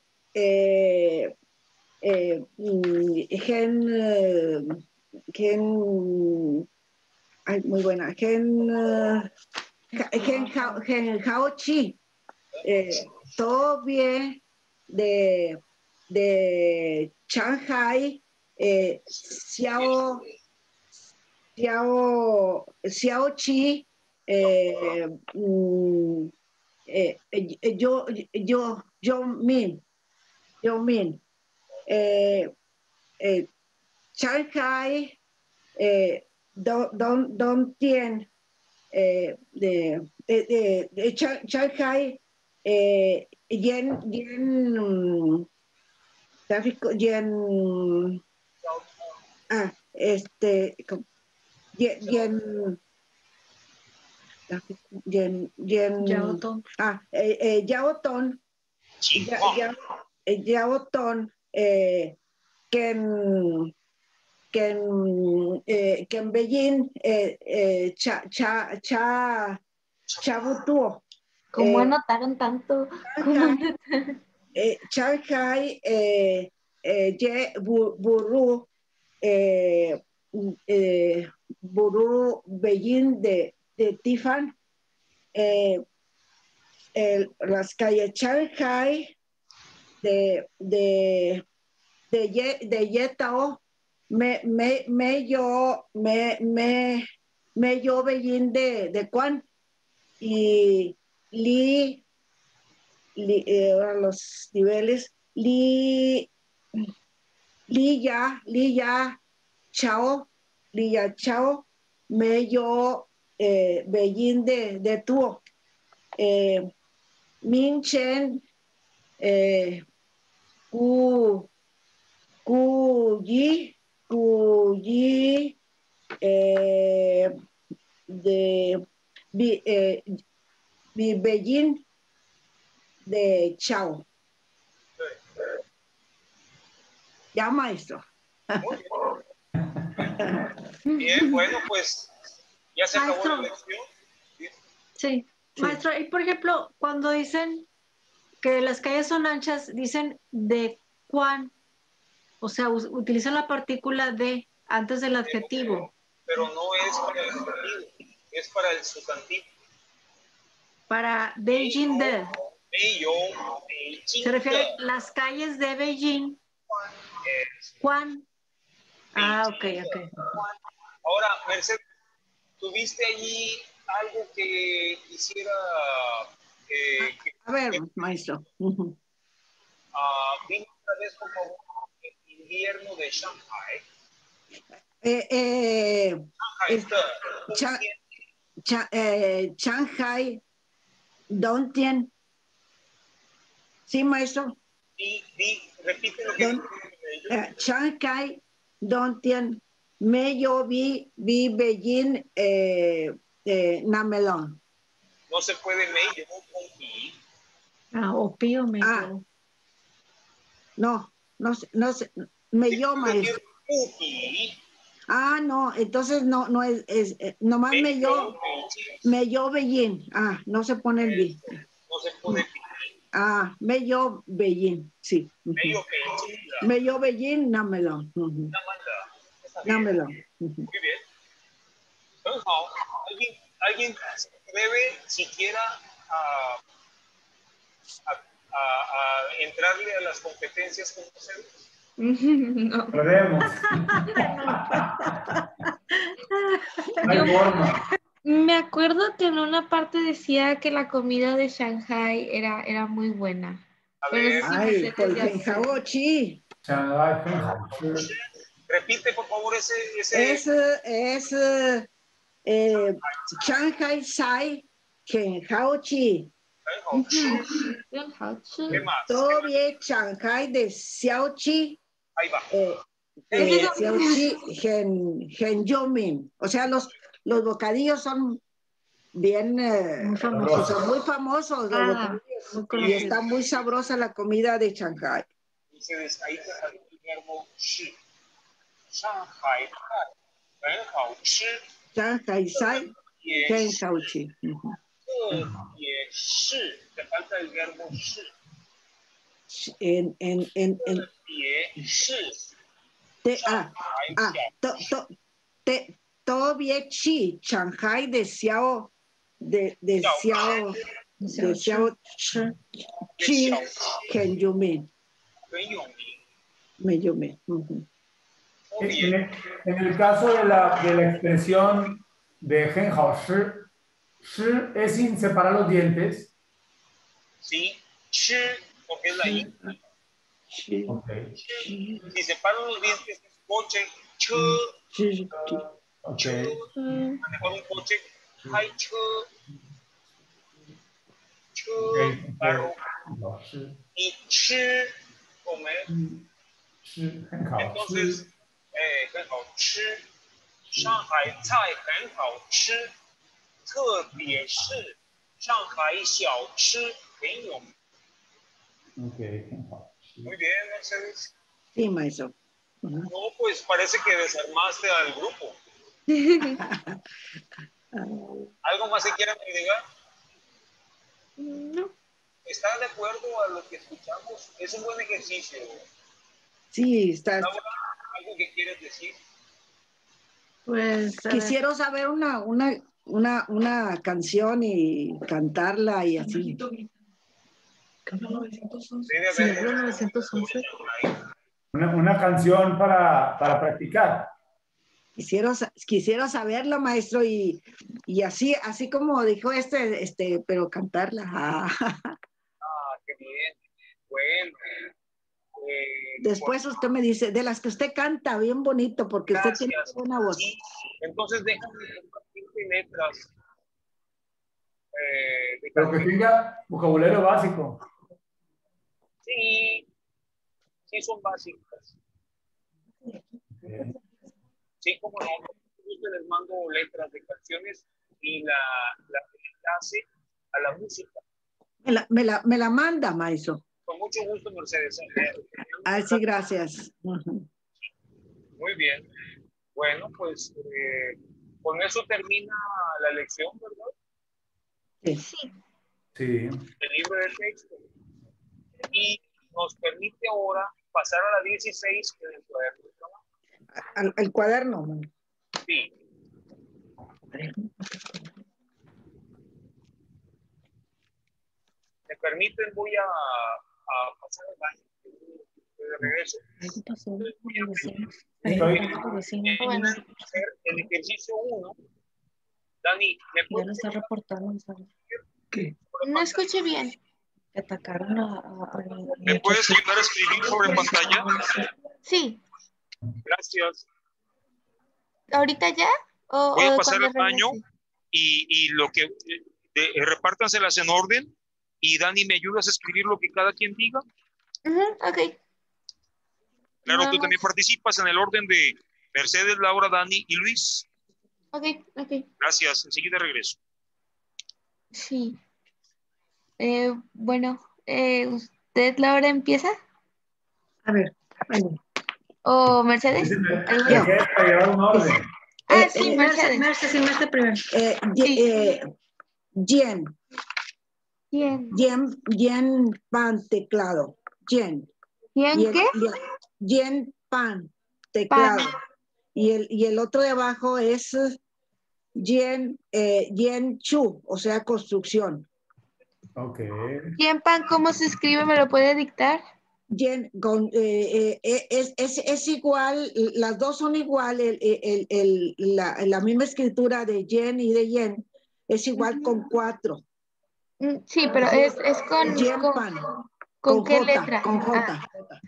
ay, muy buena, Hao Chi, todo bien de Shanghai, Xiao Chi, Yo Min, Shanghai, Don Tien, Shanghai, Yen, tráfico, Yen, Yaoton. Yaoton, Yaoton, que en Beijing, Chabutuo. ¿Cómo anotaron tanto? Shanghai, Buru, Buru, Beijing de Tifan, las calles Shanghai, de Yetao, me yo Beijing de Quan y ahora los niveles, Li ya Chao, me yo Beijing de Tuo, Min Chen, Ku Yi, de Beijing de Chao. Ya, maestro. Bien, bueno, pues ya se acabó la Maestro. lección. Sí. Maestro, y por ejemplo, cuando dicen que las calles son anchas, dicen de Quan, o sea, utilizan la partícula de antes del adjetivo. Pero no es para el adjetivo, es para el sustantivo. Para Beijing de. Beijing Se refiere de. a las calles de Beijing. Es Quan. Ah, ok. Ahora, Mercedes, ¿tuviste allí algo que quisiera A ver, maestro. dime otra vez, por favor, el invierno de Shanghai? Shanghai, Dongtian. Sí, maestro. Repite lo que Shanghai, Dongtian, Meyo, Beijing, Namelon. no se puede medio con pi. O pío me yo. No sé, Meyo, maestro. Pupi, No, entonces no es nomás Meyo Beijing. No se pone el bi. no se puede pi. Meyo Beijing, sí. Medio Beijing. Meyo Beijing, Namelon. Namelon. Muy bien. ¿Alguien se atreve siquiera a entrarle a las competencias con ustedes? No. Podemos. No hay forma. Me acuerdo que en una parte decía que la comida de Shanghai era muy buena. Pero no sé si por Genjaochi. Shanghai, Genjaochi. Repite, por favor, ese... Es Shanghai Sai Genjaochi. ¿Qué más? Todavía Shanghai de Xiaoqi. Ahí va. Xiaoqi Genyomin. O sea, los bocadillos son bien muy famosos los bocadillos. Y está muy sabrosa la comida de Shanghai. Entonces, ahí te salió el verbo shi. Shanghai Sai, Genjaochi. Shanghai Sai Genjaochi. Te falta el verbo shi. Todavía chi, Shanghai de Xiao, de Xiao Chi, Genyomin. En el caso de la expresión de Genjao Shi es sin separar los dientes. Sí, shi, porque es la I. Okay. Si separan los dientes, es coche, ch. Okay. Manejar un coche, hai ch. Ch, carro. Y chi, comer. Entonces, 很好吃，上海菜很好吃，特别是上海小吃很有名。 Okay. Muy bien, Mercedes. Sí, maestro. No, pues parece que desarmaste al grupo. ¿Algo más que quieran agregar? No. ¿Está de acuerdo a lo que escuchamos? Es un buen ejercicio. Sí, está. ¿Algo que quieres decir? Pues quisiera saber una canción y cantarla y así. Sí, 1911. Una canción para practicar. Quisiera saberlo, maestro, y así como dijo pero cantarla. Qué bien. Bueno. Después usted me dice, de las que usted canta, bien bonito, porque Gracias. usted tiene buena voz. Sí. Entonces déjame compartirte letras. Pero que tenga vocabulario básico. Sí, sí son básicas. Sí, como no, yo les mando letras de canciones y la enlace a la música. Me la manda, maestro. Con mucho gusto, Mercedes. Sí, gracias. Muy bien. Bueno, pues con eso termina la lección, ¿verdad? Sí. Sí. El libro de texto. Y nos permite ahora pasar a la 16, que es el cuaderno de trabajo. ¿El cuaderno? Sí. ¿Me permiten? Voy a pasar el baño. De regreso. Hacer el ejercicio 1. Dani, ¿me puedes? Ya lo está reportando. ¿Qué? No escuché bien. Que atacaron ¿Me puedes ayudar a escribir sobre pantalla? Sí. Gracias. ¿Ahorita ya? Voy a pasar el baño y lo que repártanselas en orden y Dani, ¿me ayudas a escribir lo que cada quien diga? Ok. Claro, tú también participas en el orden de Mercedes, Laura, Dani y Luis. Ok. Gracias, enseguida regreso. Sí. Bueno, ¿usted, Laura, empieza? A ver, bueno. ¿O Mercedes? Para llevar un orden. Sí, Mercedes. Mercedes primero. Yen pan teclado. Yen. ¿Yen qué? Yen pan teclado. Pan. Y el otro de abajo es yen chu, o sea, construcción. Ok. ¿Yen pan cómo se escribe? ¿Me lo puede dictar? Yen es igual, las dos son igual, la misma escritura de yen y de yen es igual con 4. Sí, pero es con... Yen pan. ¿Con qué J, letra? con J.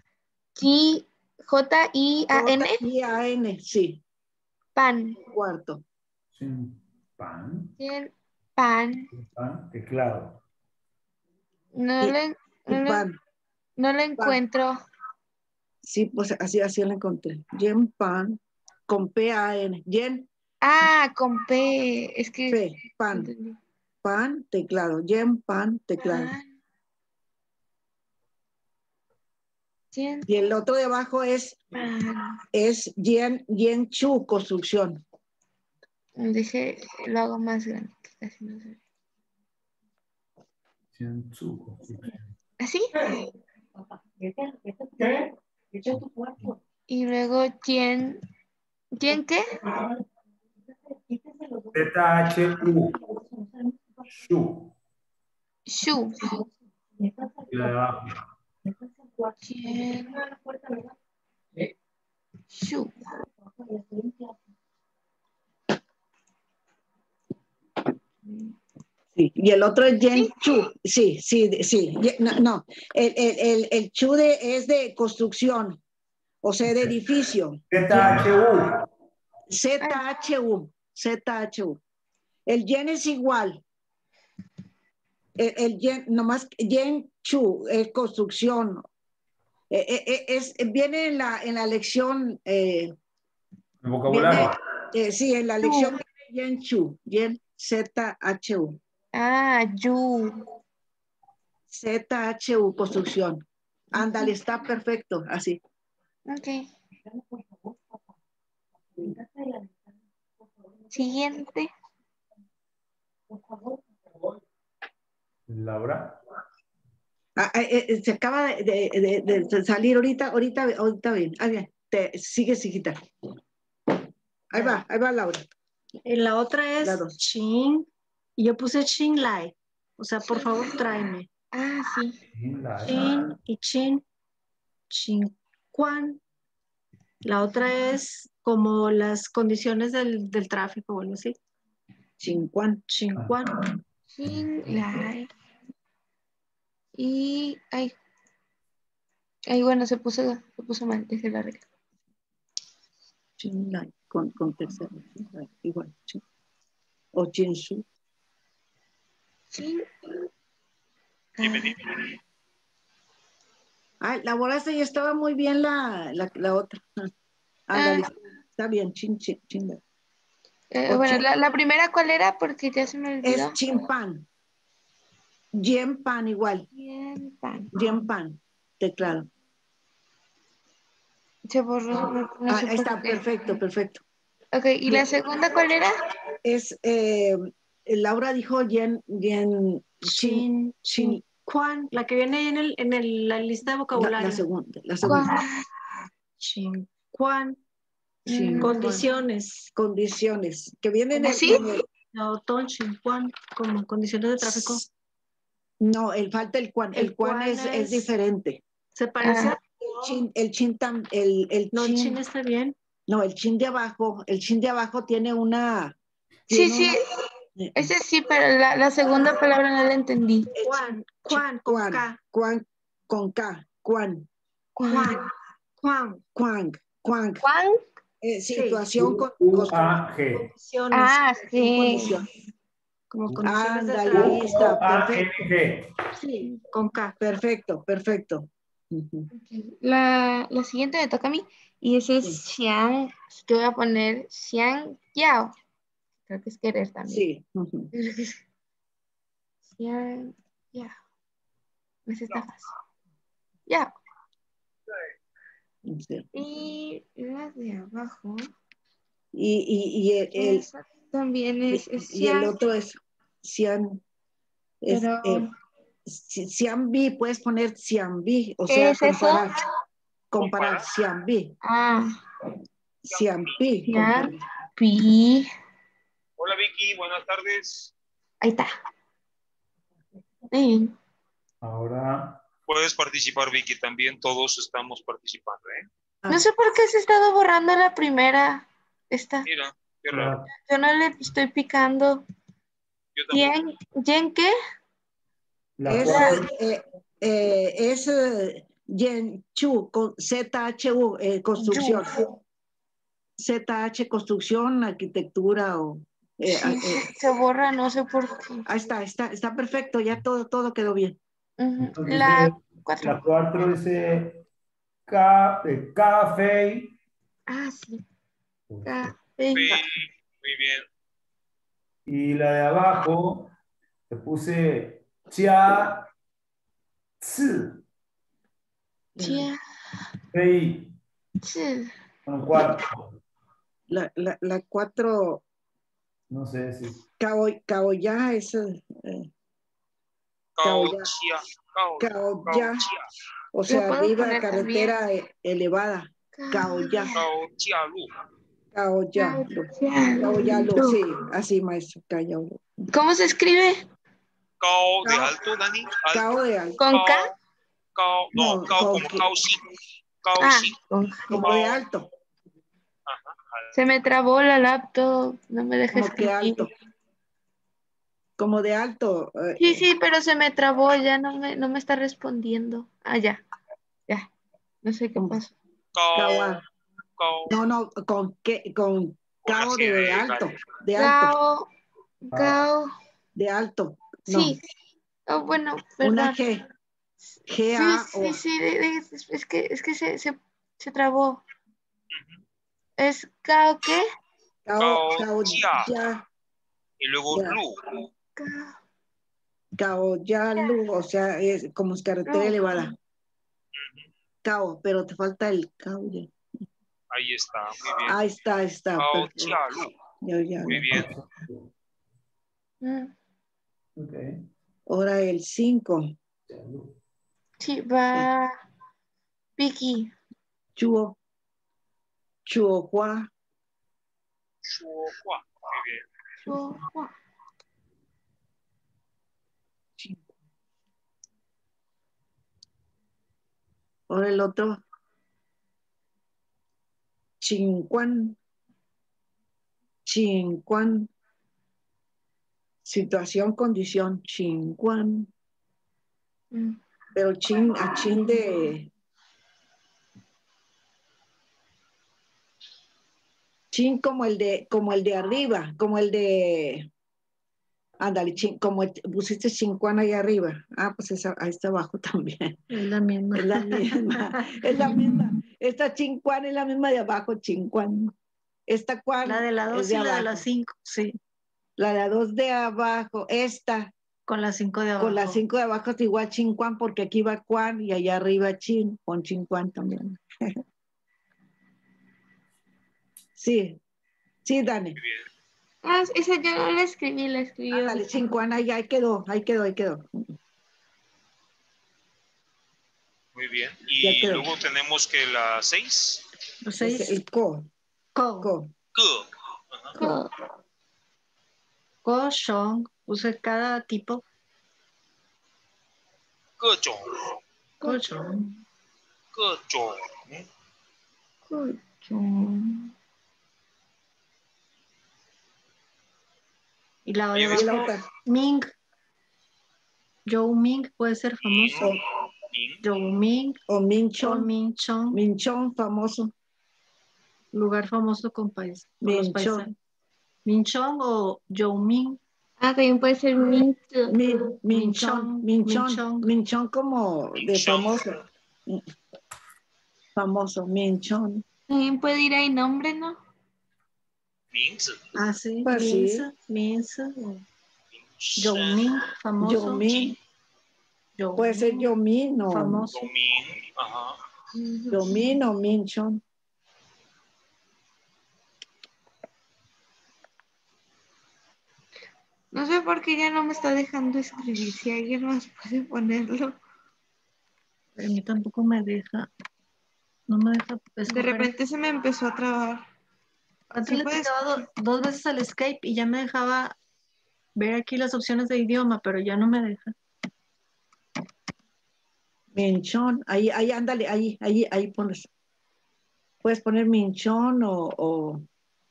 J-I-A-N. J-I-A-N, sí. Pan. Cuarto. Sí. Pan. Pan. Pan, teclado. No lo encuentro. Sí, pues así lo encontré. Yen pan con P-A-N. Yen. Con P. Es que... P, pan. Pan, teclado. Yen pan, teclado. Y el otro de abajo es yen chu, construcción. Lo hago más grande, que casi no se ve. Yen chu, construcción. ¿Así? Y luego ¿quién qué? Z-H-U. Shu. Shu. Y la de abajo. Shu. Sí, y el otro es yen chu. Sí. No. El chu es de construcción, o sea, de edificio. Z-H-U. Z-H-U. El yen es igual. El yen, nomás yen chu es construcción. Viene en la lección. El vocabulario. Sí, en la lección yen chu, yen Z-H-U. Yu. Z-H-U, construcción. Ándale, está perfecto, así. Ok. Siguiente. Laura. Se acaba de salir ahorita bien. Bien. Sigue, hijita. Ahí va, Laura. La otra es Chin. Y yo puse Chin Lai. O sea, por favor, tráeme. Sí. Chin y Chin. Chin. Quan. La otra es como las condiciones del tráfico, bueno, sí. Chincuán. Chincuán. Chinlay. Y, ay, bueno, se puso mal, dejé la regla. Chinlay, con tercero. Igual. O chinsu. Chin. Ah, la borraste y estaba muy bien la otra. Ándale, está bien, chinga. Bueno, la primera, ¿cuál era? Porque ya se me olvidó. Es chimpán. Yempan igual. Yempan, teclado. Se borró, no sé Ahí por está, qué. perfecto. Ok, ¿y la segunda cuál era? Es, Laura dijo Chincuán, la que viene ahí la lista de vocabulario. la segunda. Chincuán. Condiciones. Que vienen ¿Así? No, ton, chincuán, como condiciones de tráfico. No, falta el cuán. El cuán es diferente. Se parece a el chin. No, el chin está bien. No, el chin de abajo tiene una. Sí. Ese sí, pero la segunda palabra no la entendí. Cuán, con K. Cuán, con K. Cuán. Situación con U-A-G. condiciones. Como condiciones de tráfico. Ahí está, perfecto. Sí, con K. Perfecto. La siguiente me toca a mí. Y ese es Xiang. Yo voy a poner Xiang Yao. Creo que es querer también. Sí. Xiang Yao. Ese está fácil. Yao. Sí. Y la de abajo. Y el también es y el Xiang. otro es Xian. Pero Xianbi, puedes poner Xianbi, o sea, ¿es eso? comparar Xianbi. Xianbi. Xianbi. Hola Vicky, buenas tardes. Ahí está. Bien. Ahora. Puedes participar Vicky, también todos estamos participando, ¿eh? No sé por qué se ha estado borrando la primera. Esta. Mira, qué raro. Yo no le estoy picando. Yo tampoco. ¿Yen qué? Es Yen Chu, con ZHU, construcción. ZH, construcción, arquitectura o... se borra, no sé por qué. Ahí está perfecto, ya todo quedó bien. La 4. La 4 dice café. Sí. Café. Muy bien. Y la de abajo, te puse chia tzi. Chia. Fei. Sí. Con 4. La 4. No sé si. Caoya es. Caoya. O sea, arriba, carretera elevada. Caoya. Caoyalu, sí, así, maestro, Caoyalu. ¿Cómo se escribe? Cao de alto, Dani. Cao de alto. ¿Con K? Cao, no, Cao como Cao sí. Cao sí. Como de alto. Ajá. Se me trabó la laptop, no me deja escribir. Como de alto. Sí, pero se me trabó, ya no me está respondiendo. Ya. No sé qué pasó. No, con Cao de alto. De alto. Cao. De alto. No. Sí. Oh, bueno, perdón. Una G. G-A. Sí, es que se trabó. ¿Es Cao qué? Cao ya. Y luego Lu. Cao ya Lu, o sea, es como carretera elevada. Cao, pero te falta el Cao ya. Ahí está, muy bien. Ahí está. Cao ya Lu. Muy bien. Okay. Ahora el 5. Sí, va. Vicky. Chuo. Chuohua. Muy bien. Chuohua. Ahora el otro. Chincuán. Chincuán. Situación, condición, chincuán. Pero chin, a chin de... Chin como el de arriba, como el de... Ándale, chin, como pusiste chincuán ahí arriba. Ah, pues esa, ahí está abajo también. Es la misma. Es la misma, es la misma. Esta chincuán es la misma de abajo, chincuán. Esta cuán La de la 2 y la abajo. de la 5, sí. La de 2 de abajo, esta. Con la 5 de abajo. Con la 5 de abajo es igual chincuán porque aquí va cuán y allá arriba chin, con chincuán también. Sí, sí, Dani. Ah, esa yo no la escribí, la escribió. Dale, chincuán, ahí quedó. Muy bien. Y luego tenemos que la 6. Los 6. El co. Co. Co, shong. Puse cada tipo. Cơ chồng. Co, shong. Cơ chồng. Co, shong. Y la de abajo, Ming. Zhou Ming puede ser famoso. Zhou Ming. O Min Chong. Min Chong. Min Chong, famoso. Lugar famoso con país. Min Chong. Min Chong o Zhou Ming. Ah, también puede ser Min Chong. Min Chong como de famoso. Famoso, Min Chong. También puede ir ahí nombre, ¿no? Minzi. Ah, sí. Pues sí. Minzi. Zhou Ming, famoso. Zhou Ming. Puede ser Zhou Ming o famoso. Zhou Ming. Ajá. Zhou Ming o Min Chong. No sé por qué ya no me está dejando escribir. Si alguien más puede ponerlo. Pero a mí tampoco me deja. No me deja escoger. De repente se me empezó a trabar. Antes le picaba 2 veces al escape y ya me dejaba ver aquí las opciones de idioma, pero ya no me deja. Minchón, ahí, ándale, ahí pones. Puedes poner Minchón o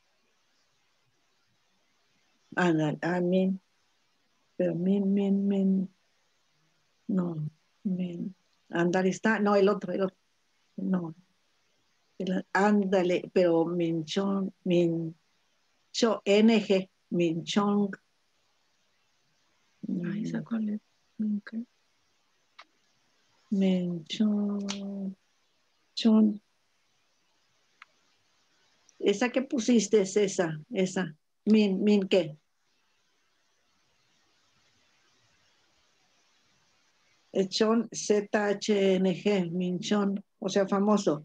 ándale, min, pero no, ándale, está, no, el otro, no, ándale, pero Minchón, NG, Minchón. Ay, ¿esa cuál es? Okay. Minchón. Esa que pusiste es esa. Min ¿qué? Chon, ZHNG, Minchón, o sea, famoso.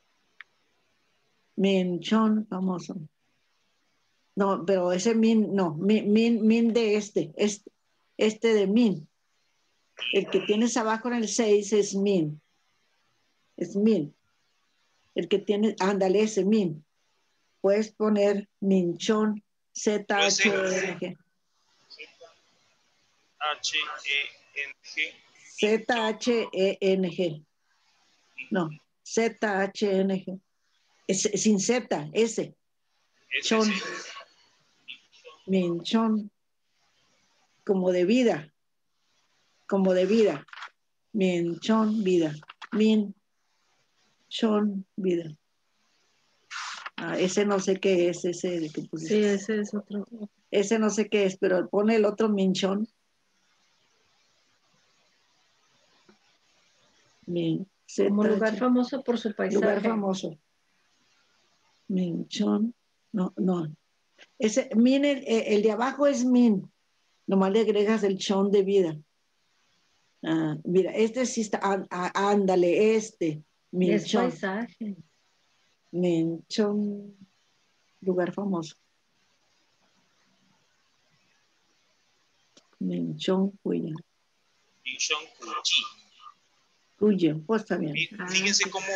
Minchón, famoso. No, pero ese Min, no, Min de este de Min. El que tienes abajo en el 6 es Min. Es Min. El que tienes, ándale, ese Min. Puedes poner Minchón, ZHNG. ZHENG. No, ZHNG. Sin Z, ese. Chon. Minchón. Como de vida. Minchón, vida. Minchón, vida. Ah, ese no sé qué es, ese de que pusiste. Sí, ese es otro. Ese no sé qué es, pero pone el otro Minchón. Como lugar famoso por su paisaje. Lugar famoso. Minchón. No. Ese, Min, el de abajo es Min. Nomás le agregas el chón de vida. Ah, mira, este sí está. Ándale, este. Minchón. Es paisaje. Minchón. Lugar famoso. Minchón, Cuya. Minchón, Cuya, pues está bien. Fíjense cómo,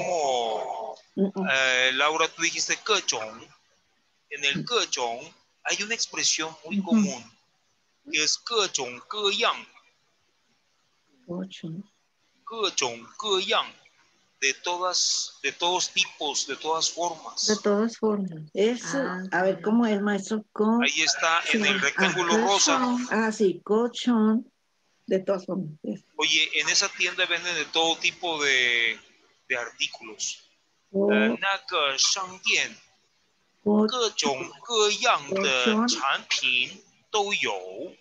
Laura, tú dijiste Kechong. En el Kechong hay una expresión muy común que es Kechong, Keyang. Kechong, Keyang. de todos tipos, de todas formas. De todas formas. Eso, a ver, ¿cómo es, maestro? Ahí está en el rectángulo rosa. Sí, cochón. De todas formas. Oye, en esa tienda venden de todo tipo de artículos. 那个商店各种各样的产品都有。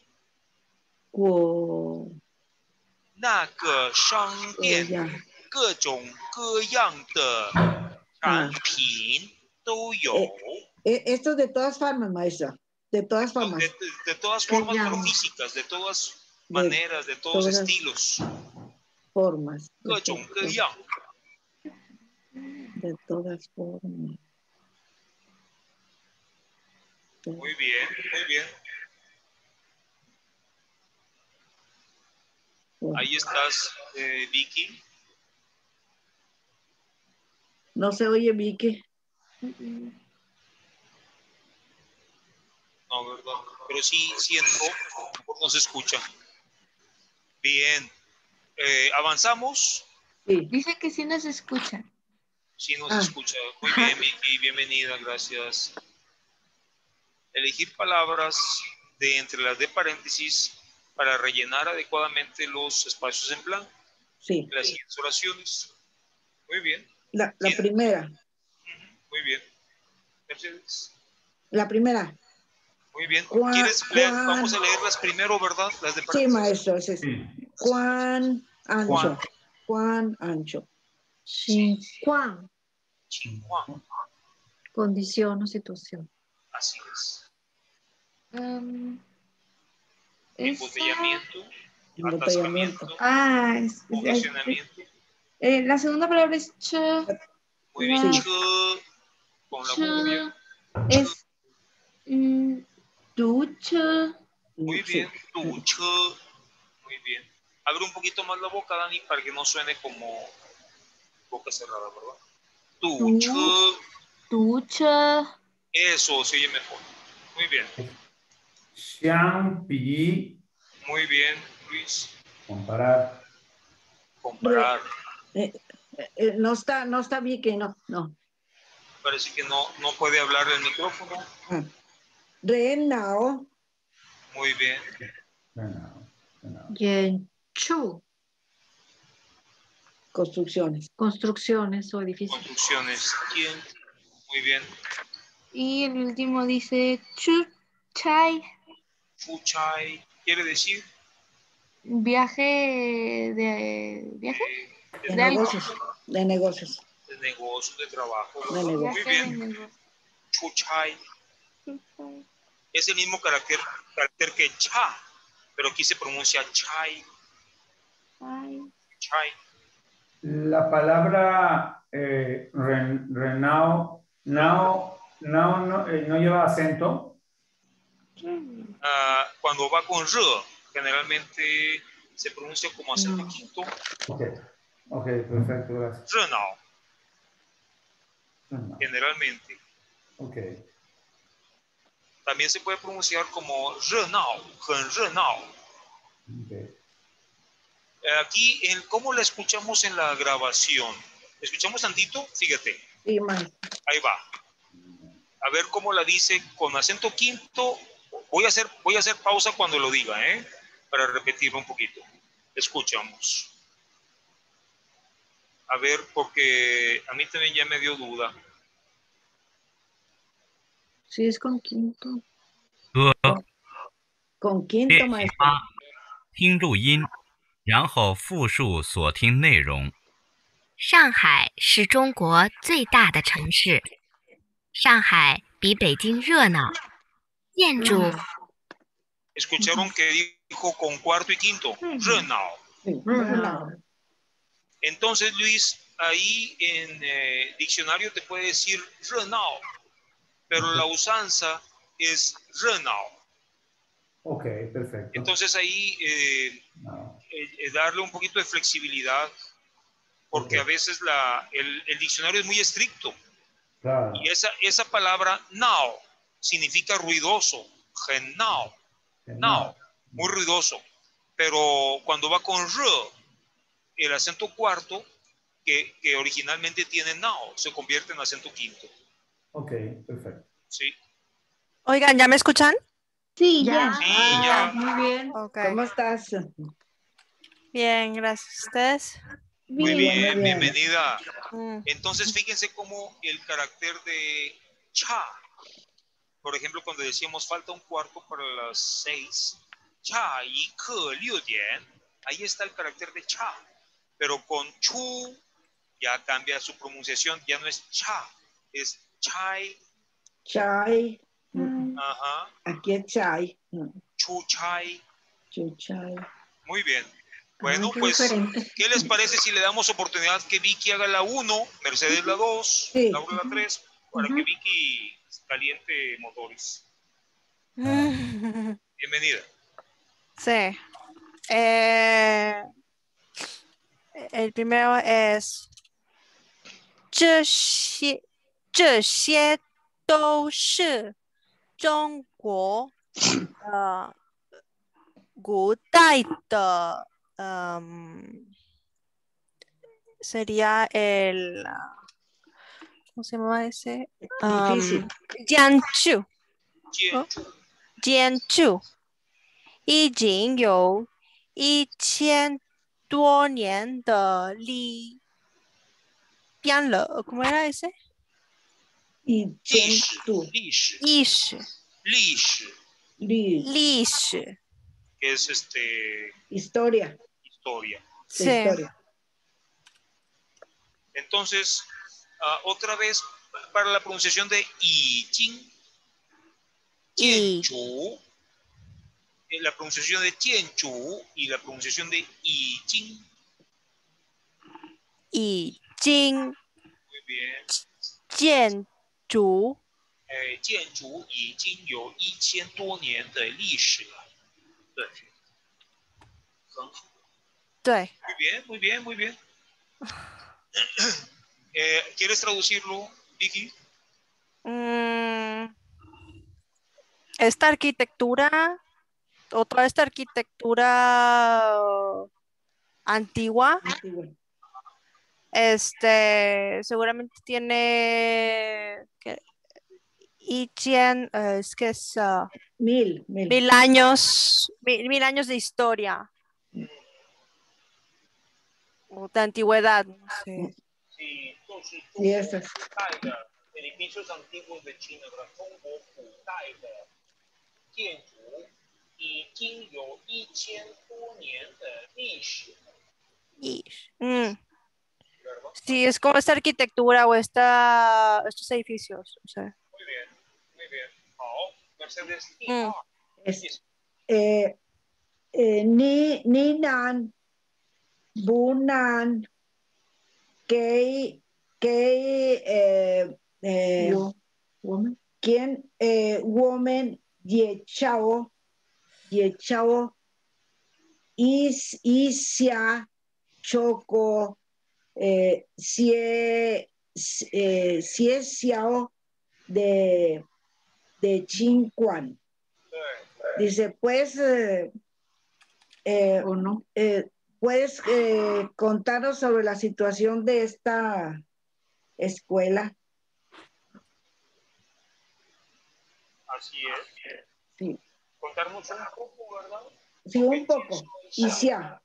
那个商店各种各样的产品都有。 Esto de todas formas, maestra. De todas formas. De todas formas, pero físicas, de todas maneras, de todos estilos. Formas. 各种各样。 De todas formas. Muy bien, muy bien. Ahí estás, Vicky. No se oye, Vicky. No, ¿verdad? Pero sí siento, no se escucha. Bien. ¿Avanzamos? Sí. Dice que sí nos escucha. Sí nos escucha. Muy bien, Vicky. Bienvenida, gracias. Elegir palabras de entre las de paréntesis para rellenar adecuadamente los espacios en blanco. Sí. Las siguientes oraciones. Muy bien. La primera. Muy bien. Mercedes. La primera. Muy bien. ¿Quieres leer? Vamos a leerlas primero, ¿verdad? Las de paréntesis. Sí, maestro. Sí. Juan Ancho. Juan Ancho. Juan. Juan. Condición o situación. Así es. Embotellamiento. Atascamiento. Congestionamiento. La segunda palabra es ch. Muy bien, ch. Con la boca. Es ducha. Muy bien, ducha. Muy bien. Abre un poquito más la boca, Dani, para que no suene como boca cerrada, ¿verdad? Ducha. Ducha. Eso, se oye mejor. Muy bien. Xiang-pi. Muy bien, Luis. Comparar. Comparar. No está Vicky, no. Parece que no puede hablar el micrófono. Renao. Muy bien. Yenchu. Construcciones. Construcciones o edificios. Construcciones. ¿Quién? Muy bien. Y el último dice chuchay. Chuchay. ¿Quiere decir? Viaje de negocios. De negocios. De negocio, de trabajo. Muy bien. Chuchay. Es el mismo carácter que cha, pero aquí se pronuncia chay. Chay. La palabra renao no lleva acento. Cuando va con r, generalmente se pronuncia como acento quinto. Ok, perfecto, gracias. Renao. Generalmente. Ok. También se puede pronunciar como renao, renao. Okay. Aquí, ¿cómo la escuchamos en la grabación? ¿Escuchamos tantito? Fíjate. Sí, man. Ahí va. A ver cómo la dice con acento quinto. Voy a hacer pausa cuando lo diga, para repetirlo un poquito. Escuchamos. A ver, porque a mí también ya me dio duda. Sí, es con quinto. Con quinto, maestro. 听录音，然后复述所听内容。 上海是中国最大的城市。上海比北京热闹，建筑。 Escucharon que dijo con cuarto y quinto, renao. Entonces, Luis, ahí en diccionario te puede decir renao, pero la usanza es renao. Ok, perfecto. Entonces ahí darle un poquito de flexibilidad, porque a veces el diccionario es muy estricto. Claro. Y esa palabra nao significa ruidoso, genao, nao, muy ruidoso. Pero cuando va con r, el acento cuarto, que originalmente tiene nao, se convierte en acento quinto. Ok, perfecto. Sí. Oigan, ¿ya me escuchan? Sí, Ya. ya. Sí, ya. Muy bien. Okay. ¿Cómo estás? Bien, gracias. ¿Ustedes? Muy Bien. bien, bienvenida. Mm. Entonces, fíjense cómo el carácter de cha, por ejemplo, cuando decíamos falta un cuarto para las 6, cha y ke liu dian, ahí está el carácter de cha. Pero con chu ya cambia su pronunciación, ya no es cha, es chai. Chai. Ajá. Aquí es chai. Chu chai. Chu chai. Muy bien. Bueno, qué pues, diferente. ¿qué les parece si le damos oportunidad que Vicky haga la 1, Mercedes la 2, Sí. Laura la 3, para que Vicky caliente motores? Bienvenida. Sí. El primero es 这些都是中国古代的 sería el ¿cómo se llama ese? Difícil. 建筑已经有1000多年的历变了，¿cómo era ese? 历史 que es historia. Sí. Historia. Entonces, otra vez para la pronunciación de yi jing, jianzhu, la pronunciación de jianzhu y la pronunciación de yi jing. Yi jing. Muy bien. 建筑建筑已经有1000多年的历史了。对，很好。 对。 Muy bien, muy bien, muy bien. ¿Quieres traducirlo, Vicky? Esta arquitectura, o toda esta arquitectura antigua, seguramente tiene es que es mil años de historia o de antigüedad, no sé. Sí, y esas edificios antiguos de China, Chongguo Pudai de Jianzhu已经有1000多年的历史。 Sí, es como esta arquitectura o estos edificios. O sea. Muy bien, muy bien. 好 Mercedes ni nan bunan que ¿quién? Woman ye chao isya choco sie xiao de Chinquan. Dice, pues o no. ¿Puedes contarnos sobre la situación de esta escuela? Así es. Sí. Contarnos un poco, ¿verdad? Sí, un poco. Isia.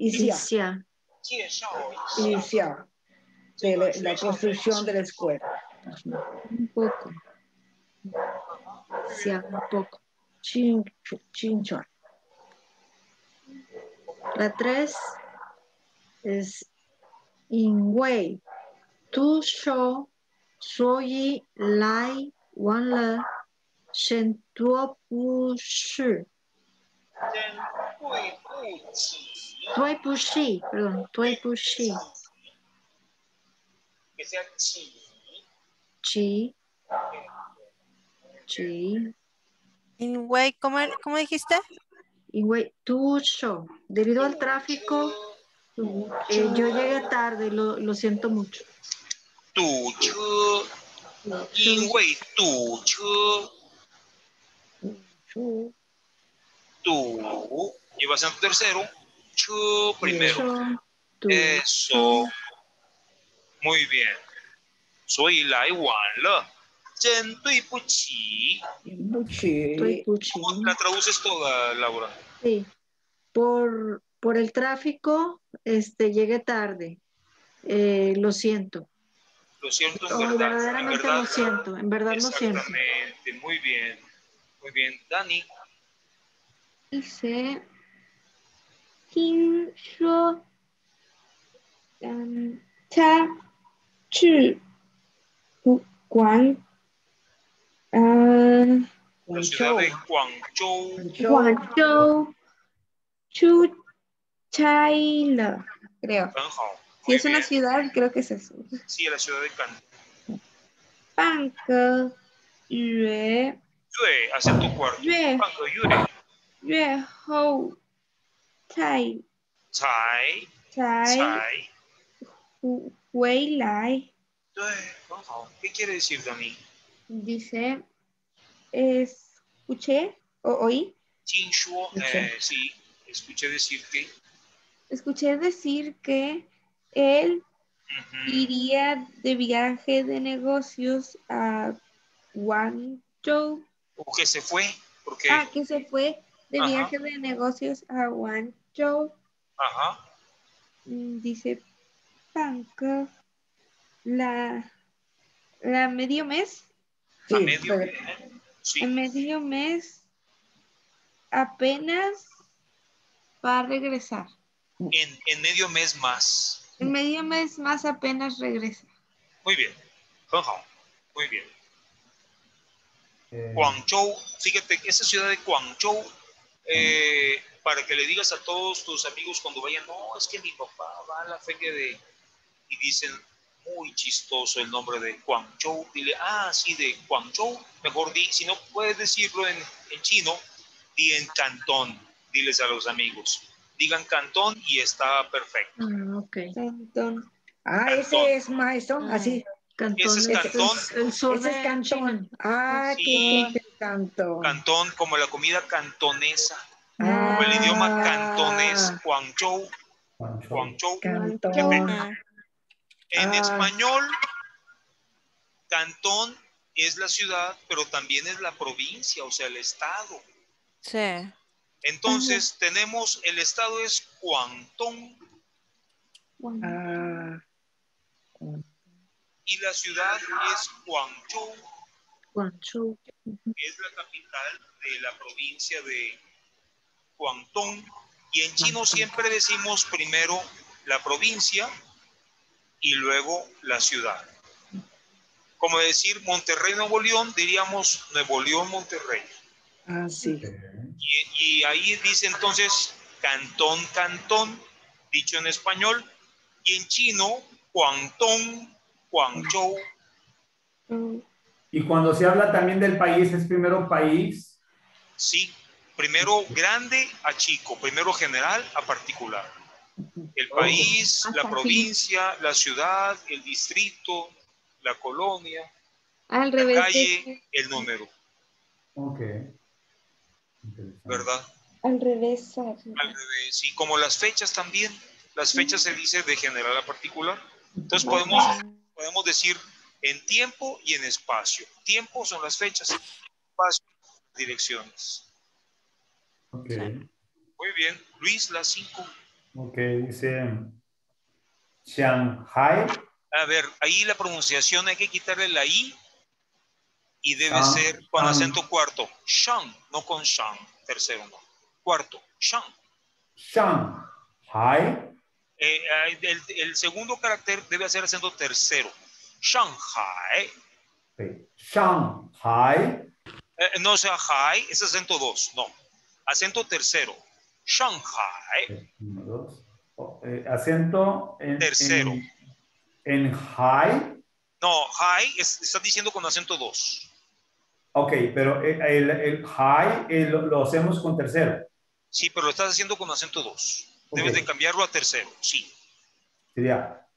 De la construcción de la escuela. Un poco. Un poco. Chinchuan. La 3 es Inwei Tu Shou Suoyi Lai Wan Le Shen Tuo Bu Shi. Tui Bu Shi, perdón, Tui Bu Shi. Que sea chi. Chi. Inwei, ¿cómo dijiste? Inwei Tu Shou. Debido al tráfico, yo llegué tarde, lo siento mucho. 堵车，因为堵车，堵lleva acento tercero, 车 primero. Eso. Muy bien. 所以来晚了，真对不起。¿Cómo la traduces toda, Laura? Sí. Por el tráfico, llegué tarde. Lo siento. Lo siento en O verdad. verdaderamente En verdad, lo siento. En verdad lo siento. exactamente. Muy bien. Muy bien. Dani. Dice, 听说他去广 La ciudad de Guangzhou. 广州出差了, creo. 很好. Si es una ciudad, creo que es eso. Sí, la ciudad de Cantón. 半个月 Yue, acento cuarto. 月半个月月后才才回来. 对，很好. ¿Qué quiere decir, Dani? Dice, escuché o oí. 听说, sí, escuché decir que. Escuché decir que él iría de viaje de negocios a Guangzhou. O que se fue, porque. Que se fue de viaje de negocios a Guangzhou. Ajá. Dice, Panca, la medio mes. A medio mes. Sí. En medio mes apenas va a regresar. En medio mes más. En medio mes más apenas regresa. Muy bien. 很好. Muy bien. Guangzhou, fíjate que esa ciudad de Guangzhou, para que le digas a todos tus amigos cuando vayan, no, es que mi papá va a la feria de, y dicen, muy chistoso el nombre de Guangzhou, dile, sí, de Guangzhou, mejor di, si no puedes decirlo en chino, di en Cantón, diles a los amigos, digan Cantón y está perfecto. Ok. Cantón. Cantón. Ese es maestro, así. Ese es Cantón. Ese es Cantón. Sí. ¿Qué es Cantón? Cantón, como la comida cantonesa. Como el idioma cantonés, Guangzhou. Guangzhou. Cantón. En español, Cantón es la ciudad, pero también es la provincia, o sea, el estado. Sí. Entonces, tenemos, el estado es Guangdong. Y la ciudad es Guangzhou. Guangzhou. Es la capital de la provincia de Guangdong. Y en chino siempre decimos primero la provincia y luego la ciudad. Como decir Monterrey, Nuevo León, diríamos Nuevo León, Monterrey. Sí. Y ahí dice entonces Cantón, Cantón, dicho en español, y en chino, Guangdong, Guangzhou. Y cuando se habla también del país, ¿es primero país? Sí, primero grande a chico, primero general a particular. El país, la provincia, la ciudad, el distrito, la colonia, Al la revés, calle, el número. Ok. ¿Verdad? Al revés. Al revés. Y como las fechas también, las fechas se dice de general a particular. Entonces podemos decir en tiempo y en espacio. Tiempo son las fechas, espacio, direcciones. Ok. Muy bien. Luis, las 5. Ok, dice Shanghai. A ver, ahí la pronunciación hay que quitarle la I y debe ser con acento cuarto. Shang, no con Shang. Tercero, no. Cuarto. Shang. Shanghai. El segundo carácter debe hacer acento tercero. Shanghai. Okay. Shanghai. No sea Hai, es acento 2. No. Acento tercero. Shanghai. Okay. 1, 2. Acento en tercero. En Hai. No, Hai está diciendo con acento 2. Ok, pero el Hai lo hacemos con tercero. Sí, pero lo estás haciendo con acento 2. Okay. Debes de cambiarlo a tercero, sí. Sería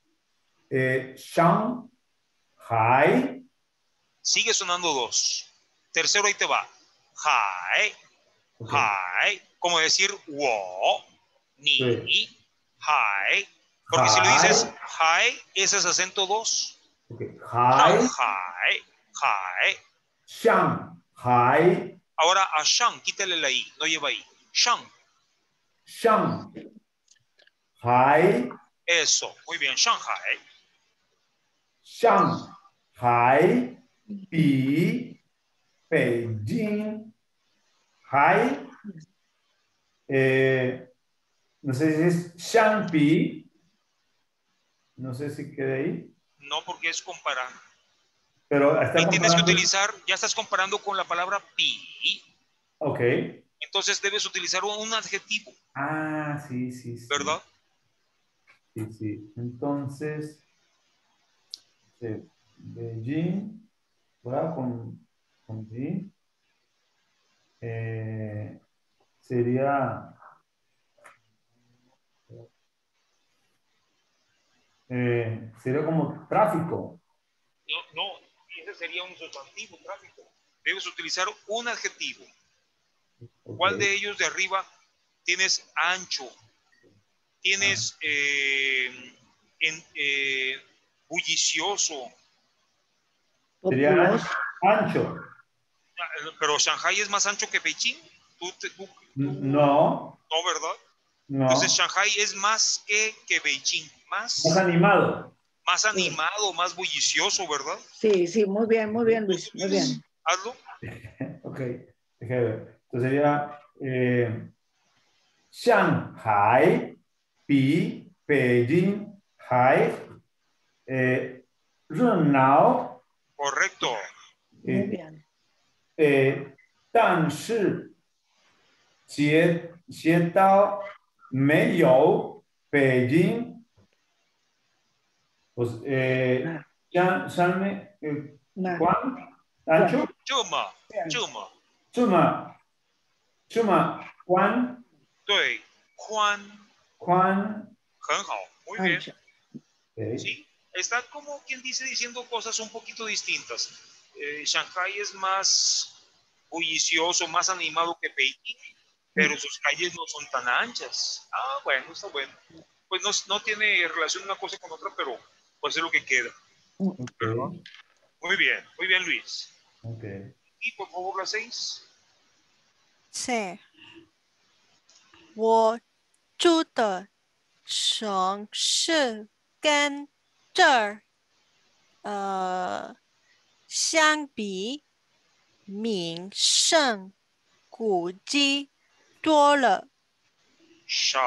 Shanghai. Sigue sonando 2. Tercero ahí te va. Hai. Okay. Hai. Como decir wo, ni, sí. Hai. Porque si lo dices hai, ese es acento 2. Okay. Hai. Shanghai. Hai. Shanghai. Ahora a Shang, quítale la I, no lleva I. Shang. Shanghai. Eso, muy bien, Shanghai. Shanghai. Pi. Beijing. Hai. No sé si es Shangpi. No sé si queda ahí. No, porque es comparar. Pero está y tienes que comparando. utilizar, ya estás comparando con la palabra pi. Ok. Entonces debes utilizar un adjetivo. Ah, sí, sí, sí. ¿Verdad? Sí, sí. Entonces, Beijing, ¿verdad? Con Beijing. Sería sería como tráfico. No, ese sería un sustantivo, tráfico. Debes utilizar un adjetivo. Okay. ¿Cuál de ellos de arriba? Tienes ancho, tienes bullicioso. Sería ancho. Pero Shanghai es más ancho que Beijing. No. No, ¿verdad? No. Entonces Shanghai es más que Beijing. Más animado. Más animado, más bullicioso, ¿verdad? Sí, sí, muy bien, Luis, muy bien. Hazlo. Ok, déjame ver. Entonces sería Shanghai, Bi, Beijing, Hai, Renao. Correcto. Muy bien. 但是街道没有北京，pues, ¿cuán? ¿Ancho? 这么宽对，宽 很好 muy bien. Sí, está como quien dice diciendo cosas un poquito distintas. Shanghai es más bullicioso, más animado que Beijing, pero sus calles no son tan anchas. Ah, bueno, está bueno. Pues no tiene relación una cosa con otra, pero pues es lo que queda. Okay. Muy bien, Luis. Okay. Y por favor, la 6. Sí. 我住的城市跟这儿相比名胜古迹多了。 少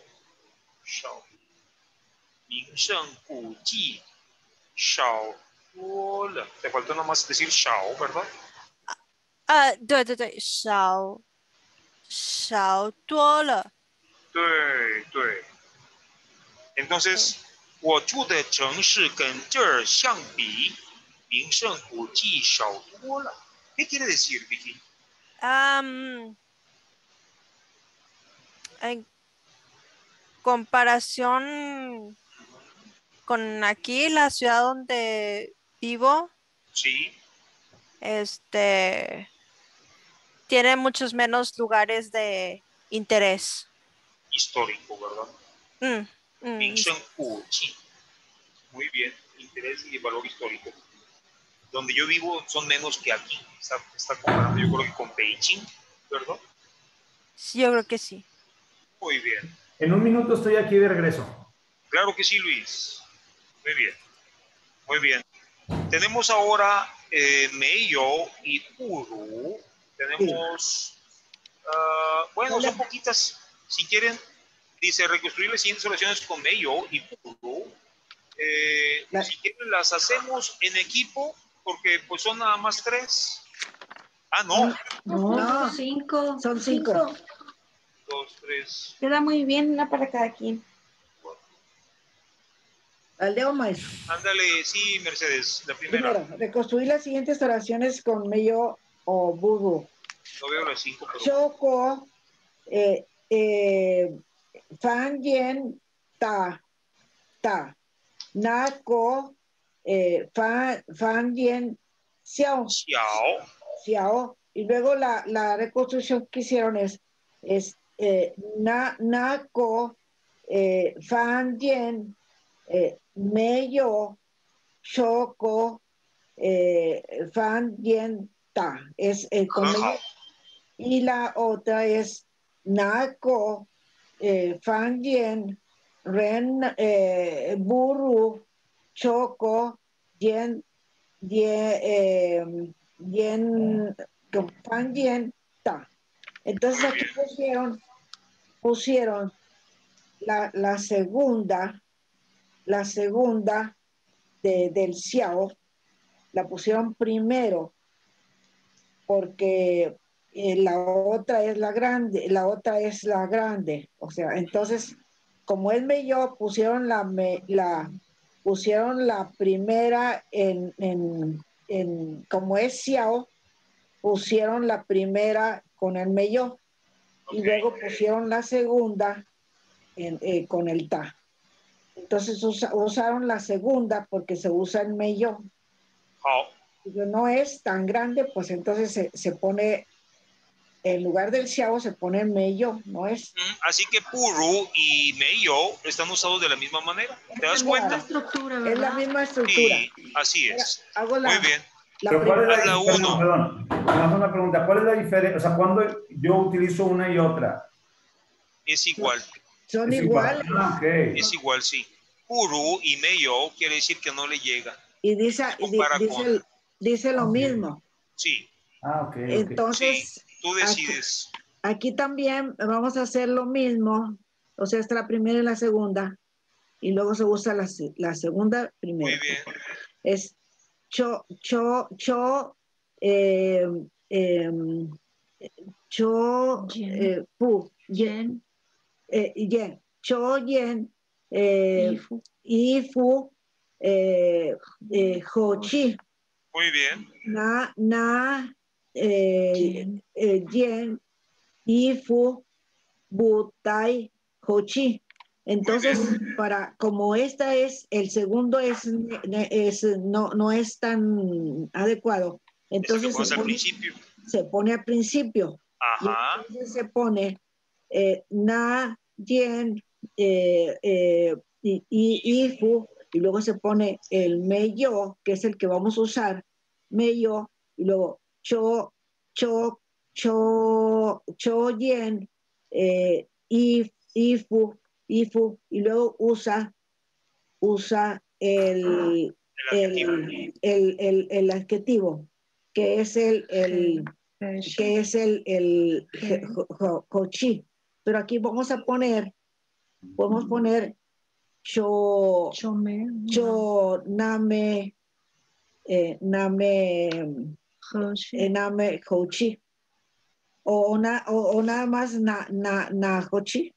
名胜古迹少多了。Te faltó nada más decir 少 ¿verdad? 对对对，少多了。 对。Entonces, 我住的城市跟这儿相比，名胜古迹少多了。¿Qué quiere decir, Vicky? En comparación con aquí, la ciudad donde vivo, sí, tiene muchos menos lugares de interés. Histórico, ¿verdad? Minsheng Uchi. Muy bien, interés y valor histórico. Donde yo vivo son menos que aquí. Está comparando yo creo que con Beijing, ¿verdad? Sí, yo creo que sí. Muy bien. En un minuto estoy aquí de regreso. Claro que sí, Luis. Muy bien. Tenemos ahora Meiyo y Puru. Tenemos, bueno, son poquitas. Si quieren, dice reconstruir las siguientes oraciones con Meiyo y Puru. Si quieren, las hacemos en equipo, porque pues son nada más 3. Ah, no. No, 5. Son 5. 2, 3. Queda muy bien, una para cada quien. Al Leo Maestro. Ándale, sí, Mercedes, la primera. Primero, reconstruir las siguientes oraciones con Meyo o Bubu. No veo las 5, pero... Choco, Fan Yen, Ta. Naco, Fan Yen, Xiao. Y luego la reconstrucción que hicieron es Naco, fan yen, meyo, choco, fan yen ta. Es con meyo. Y la otra es naco, fan yen, ren, buru, choco, yen, yen, fan yen ta. Entonces aquí pusieron la segunda del xiao, la pusieron primero porque la otra es la grande, o sea, entonces como es meyo pusieron pusieron la primera como es xiao, pusieron la primera con el meyo y luego pusieron la segunda con el ta. Entonces usaron la segunda porque se usa el meyo. No es tan grande, pues entonces se pone, en lugar del xiao se pone meyo, ¿no es? Así que puru y meyo están usados de la misma manera. ¿Te das cuenta? Es la misma estructura. Sí, así es. Hago Muy bien. ¿Cuál la uno. Perdón, una pregunta. ¿Cuál es la diferencia? O sea, cuando yo utilizo una y otra. Es igual. Son iguales. Okay. Es igual, sí. Puru y meyo quiere decir que no le llega. Y dice lo mismo. Sí. Okay. Entonces, sí, tú decides. Aquí también vamos a hacer lo mismo. O sea, está la primera y la segunda. Y luego se usa la segunda primero. Muy bien. Es pu, yen, cho, yen, ifu, hochi. Muy bien. Yen, ifu, butai, hochi. Entonces, como esta es, el segundo no es tan adecuado, entonces se pone al principio. Ajá. Y entonces se pone na, yen, ifu, y luego se pone el meyo, que es el que vamos a usar, meyo, y luego cho, yen, ifu, y luego usa el adjetivo, que es el hochi. Pero aquí podemos poner name hochi. O nada más hochi.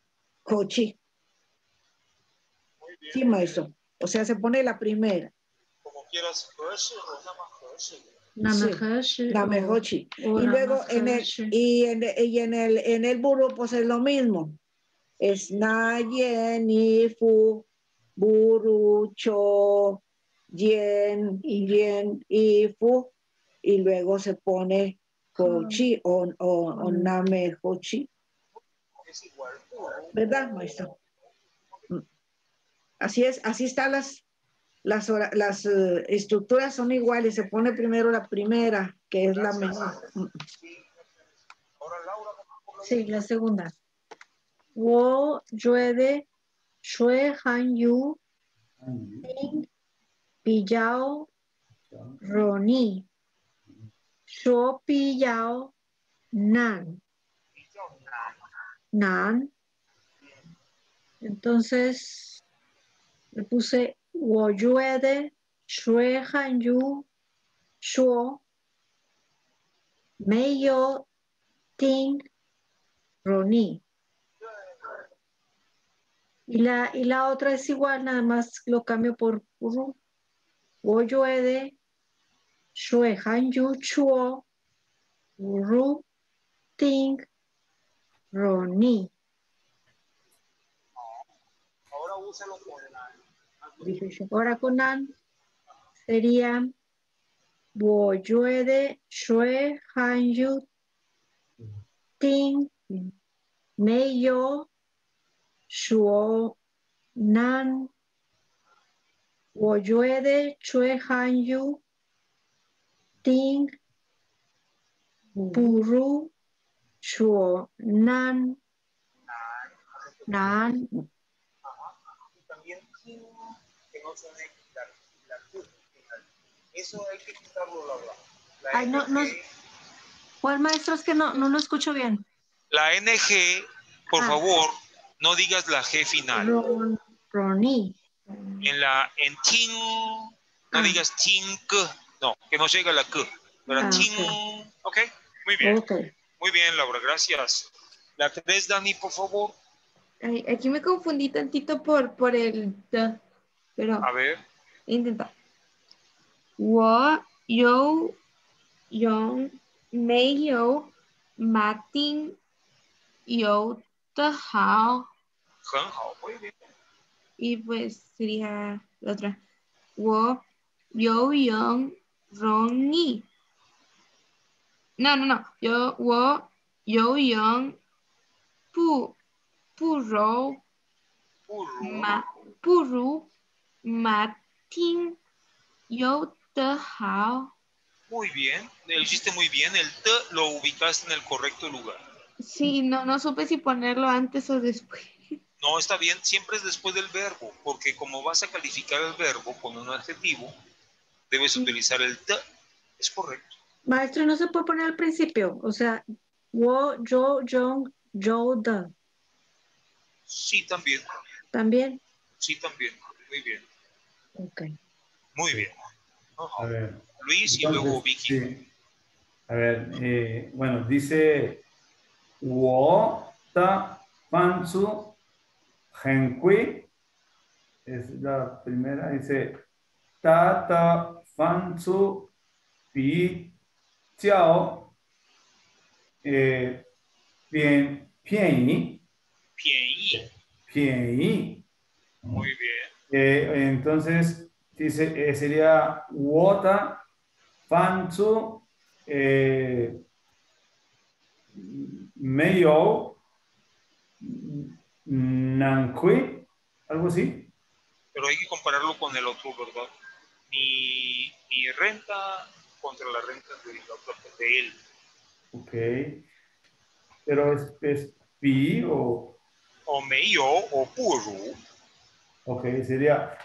Sí, maestro. O sea, se pone la primera. Como quieras, Namehochi. Y luego en el burro, pues es lo mismo. Es nayen, ifu, buru, cho, yen, ifu, y luego se pone hochi o namehochi. Es igual. ¿Verdad, maestro? Así es, así están las estructuras son iguales, se pone primero la primera, que es la mejor. Sí, la segunda. Wo yuede shue han yu pillao roni shuo pillao nan. Entonces le puse wo yuede shue han yu shuo meyo ting roni. Y la otra es igual, nada más lo cambio por ru. Wo yuede shue han yu chuo ru ting roni. Ahora úsalo con nan. Ahora con nan sería wo yuede shue han yu ting meyo shuo nan, 我觉得吹汉语 ting, 不如说难 nan. Y también que no suene la Q final. Eso hay que quitarlo, Laura. Ay, no, ¿cuál maestro? Es que no lo escucho bien. La NG, por favor, no digas la G final. Roni. En ting, no digas ting, no, que no llega la Q. Pero ting, ok, muy bien. Okay. Muy bien, Laura, gracias. La 3, Dani, por favor. Ay, aquí me confundí tantito por el the, pero A ver. intenta. 我有用没有马丁有的好。 很好, muy bien. Y pues sería la otra. 我游泳容易。No. 我游泳不如马丁游得好。 Muy bien, lo hiciste muy bien. El T lo ubicaste en el correcto lugar. Sí, no supe si ponerlo antes o después. No, está bien, siempre es después del verbo, porque como vas a calificar el verbo con un adjetivo, debes utilizar el T. Es correcto. Maestro, no se puede poner al principio. O sea, yo, the. Sí, también. ¿También? Sí, también. Muy bien. Ok. Muy bien. A ver. Luis Entonces, y luego Vicky. Sí. A ver, bueno, dice 我的番薯很贵 es la primera, dice 他的番薯比较便宜 便宜 Muy bien. entonces dice sería 我的番薯没有Nankui, algo así. Pero hay que compararlo con el otro, ¿verdad? Mi renta contra la renta de él. Ok. Pero es pi o... O meio o puru. Ok, sería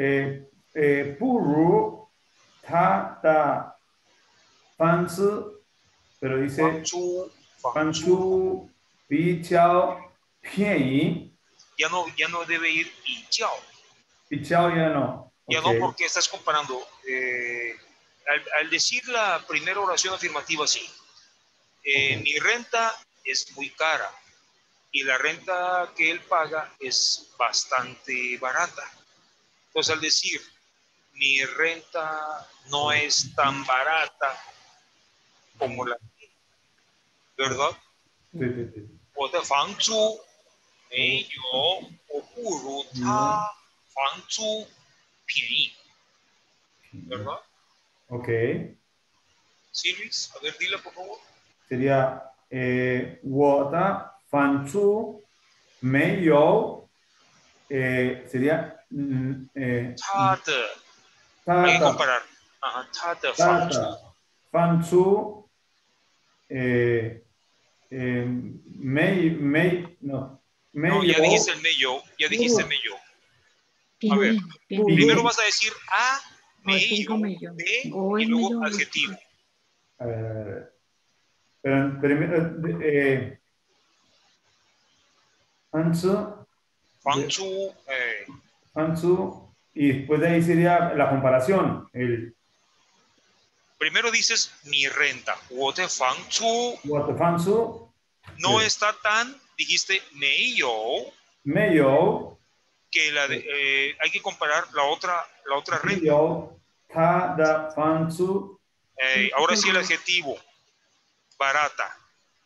puru ta da fanzi, pero dice fanzu pi chao pian. Ya no debe ir pi chao. Pi chao ya no. Ya okay. no, porque estás comparando. Al decir la primera oración afirmativa, sí. Okay. Mi renta es muy cara y la renta que él paga es bastante barata. Entonces, al decir mi renta no es tan barata como la, ¿verdad? Sí. 我的房租没有我不如他房租便宜 ¿verdad? Ok. Sí, Luis, a ver, dile por favor. Sería 我的房租没有 sería hay que comparar. Ajá, 他的房租房租 no, ya dijiste el meyo, A ver, primero vas a decir a, meyo, b y luego adjetivo. A ver. Pero primero, Fanzu, y después de ahí sería la comparación. Primero dices mi renta. 我的房租 no está tan, dijiste meyo. Que hay que comparar la otra renta. Ahora sí el adjetivo. Barata.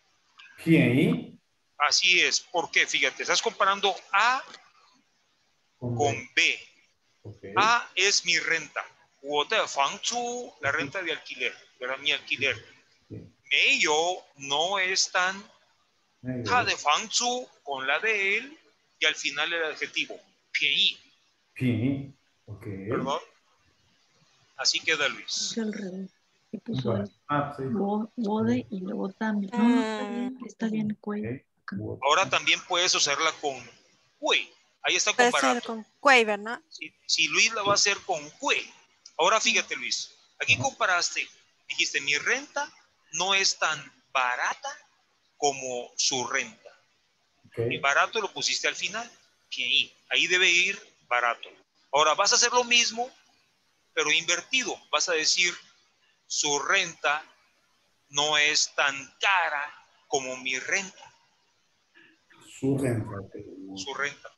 Así es. ¿Por qué? Fíjate, estás comparando A con B. Okay. A es mi renta. 我的房租, la renta de alquiler, ¿verdad? Mi alquiler. Meyo no es tan. Ta de 房租 con la de él y al final el adjetivo. Pienyi. Pienyi. Ok. ¿Verdad? Así queda Luis. Es al revés. Y puso Bueno. Sí. Wode y luego también. No, no, está bien, Okay. Ahora también puedes usarla con cue. Ahí está con Puede ser barato. con cuey, ¿verdad? Si Luis la va a hacer con cue. Ahora fíjate, Luis. Aquí comparaste. Dijiste, mi renta no es tan barata como su renta. Okay. Y barato lo pusiste al final. Ahí debe ir barato. Ahora vas a hacer lo mismo, pero invertido. Vas a decir, su renta no es tan cara como mi renta. Su renta. Okay. Su renta.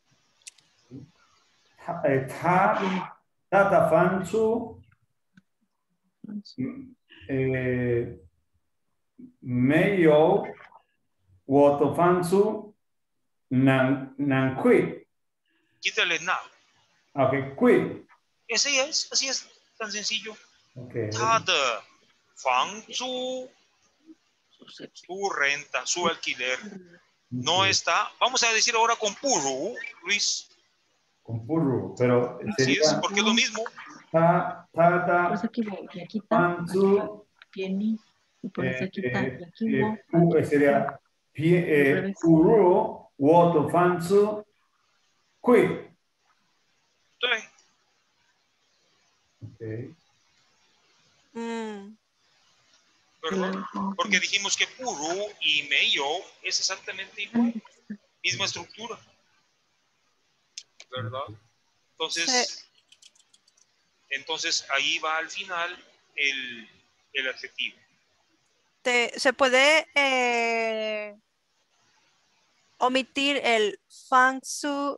Tata fansu. Meyo. Woto fansu. Nan kui. Quítale na. Ok, kui. Así es, tan sencillo. Okay. Tada, fangzu, su renta, su alquiler. No está. Vamos a decir ahora con puru, Luis. Con puru, pero Así sería. es, porque es lo mismo. Tata. Y aquí está. Fansu. Pieni. Y pones aquí está. Y aquí sería puru, woto fansu, kui. Sí. Okay. ¿Verdad? Porque dijimos que puru y meyo es exactamente igual. Misma estructura. ¿Verdad? Entonces ahí va al final el adjetivo. Se puede omitir el fangsu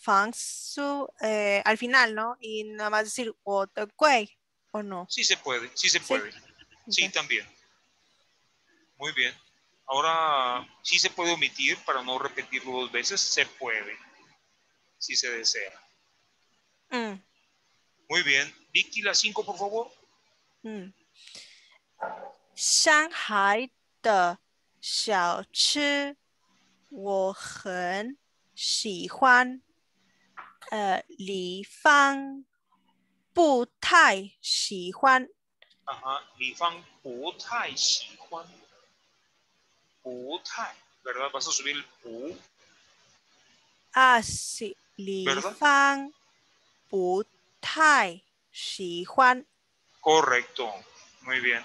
al final, ¿no? Y nada más decir otokui, ¿o no? Sí se puede. Sí, también. Muy bien. Ahora, sí se puede omitir para no repetirlo dos veces. Se puede, si se desea. Muy bien. Vicky, la 5, por favor. Shanghai 的小吃我很喜欢，李芳不太喜欢。 李芳不太喜欢。不太，¿verdad? Vas a subir el pu. Sí. 李芳不太喜欢。 Correcto. Muy bien.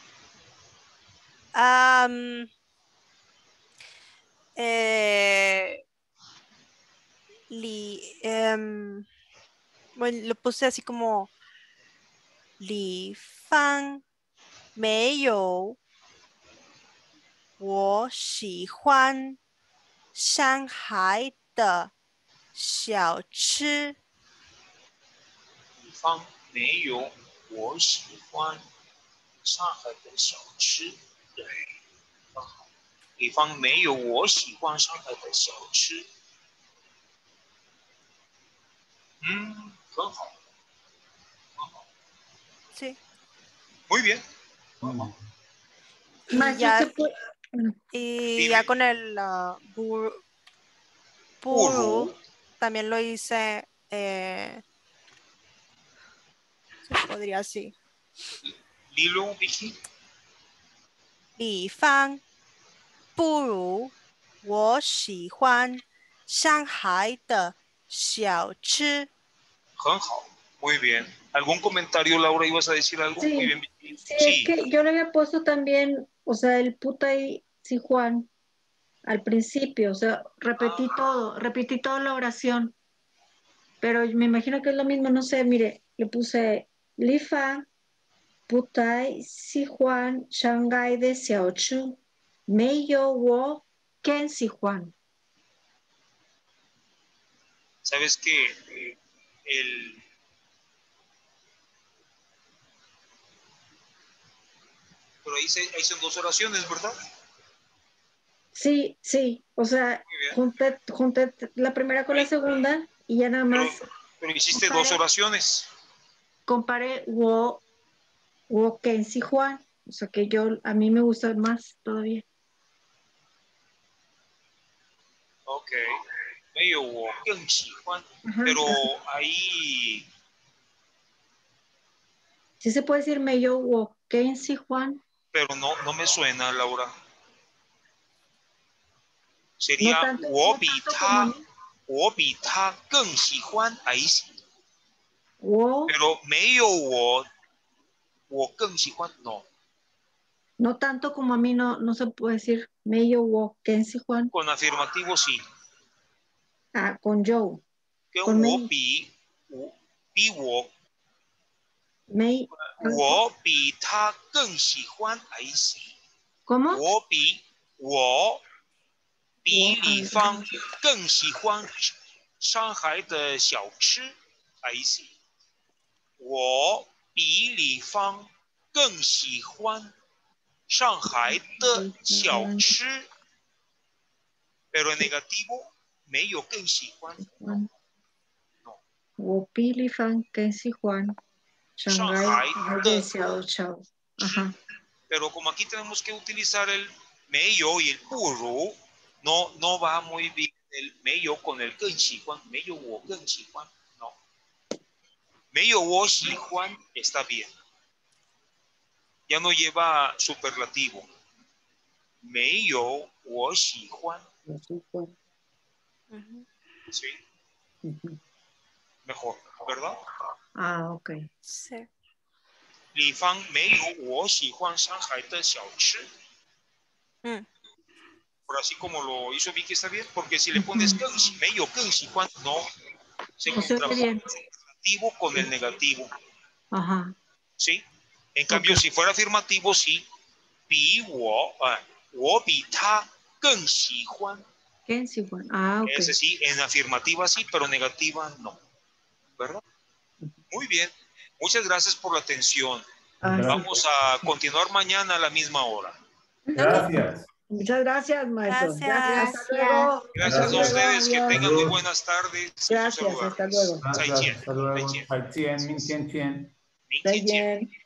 Bueno, lo puse así como 李芳没有我喜欢上海的小吃。 李芳没有我喜欢上海的小吃。对，很好。李芳没有我喜欢上海的小吃。很好。 Sí. Muy bien. Y ya con el puru también lo hice. Se podría así. Lilo, Vicky. 李芳不如我喜欢上海的小吃。 很好。Muy bien. ¿Algún comentario, Laura? ¿Ibas a decir algo? Sí, muy bien. Sí, es que yo le había puesto también, o sea, el putai si Juan al principio, o sea, repetí toda la oración, pero me imagino que es lo mismo, no sé, mire, le puse Lifa, putai si Juan, Shanghai de Xiaochu, Meiyo wo Ken si Juan. ¿Sabes qué? Pero ahí son dos oraciones, ¿verdad? Sí, o sea, junté la primera con la segunda y ya nada más. Pero hiciste dos oraciones. Comparé wo Ken si Juan, o sea que a mí me gusta más todavía. Ok. 没有我更喜欢, pero ahí... Sí se puede decir me yo wo ken si Juan. Pero no me suena, Laura. Sería no 我比他更喜欢, ahí sí. Pero 没有我更喜欢, no. No tanto como a mí, no se puede decir me yo wo ken si Juan. Con afirmativo sí. Ah, con yo. 跟 con 我比我 我比他更喜欢, ahí sí. ¿Cómo? 我比李芳更喜欢上海的小吃, ahí sí. 我比李芳更喜欢上海的小吃, pero en negativo 没有更喜欢, no. 我比李芳更喜欢上海的小吃. Ajá. Pero como aquí tenemos que utilizar el meyo y el puro, no va muy bien el meyo con el 更喜欢, meyo 我更喜欢, no. Meyo 我喜欢 está bien. Ya no lleva superlativo. Meyo 我喜欢. Sí. Mejor, ¿verdad? Ah, ok. Sí. 李芳没有我喜欢上海的小吃. Por así como lo hizo Vicky, está bien, porque si le pones 没有更喜欢, no se contrapone el negativo con el negativo. Ajá. ¿Sí? En cambio, si fuera afirmativo, sí. 比我比他更喜欢. Ah, ok. Ese sí, en afirmativa sí, pero negativa no. ¿Verdad? Muy bien. Muchas gracias por la atención. Vamos a continuar mañana a la misma hora. Gracias. Muchas gracias, maestro. Gracias. Hasta luego. Gracias a ustedes. Que tengan muy buenas tardes. Gracias. Hasta luego. Hasta luego. 再见，明天见。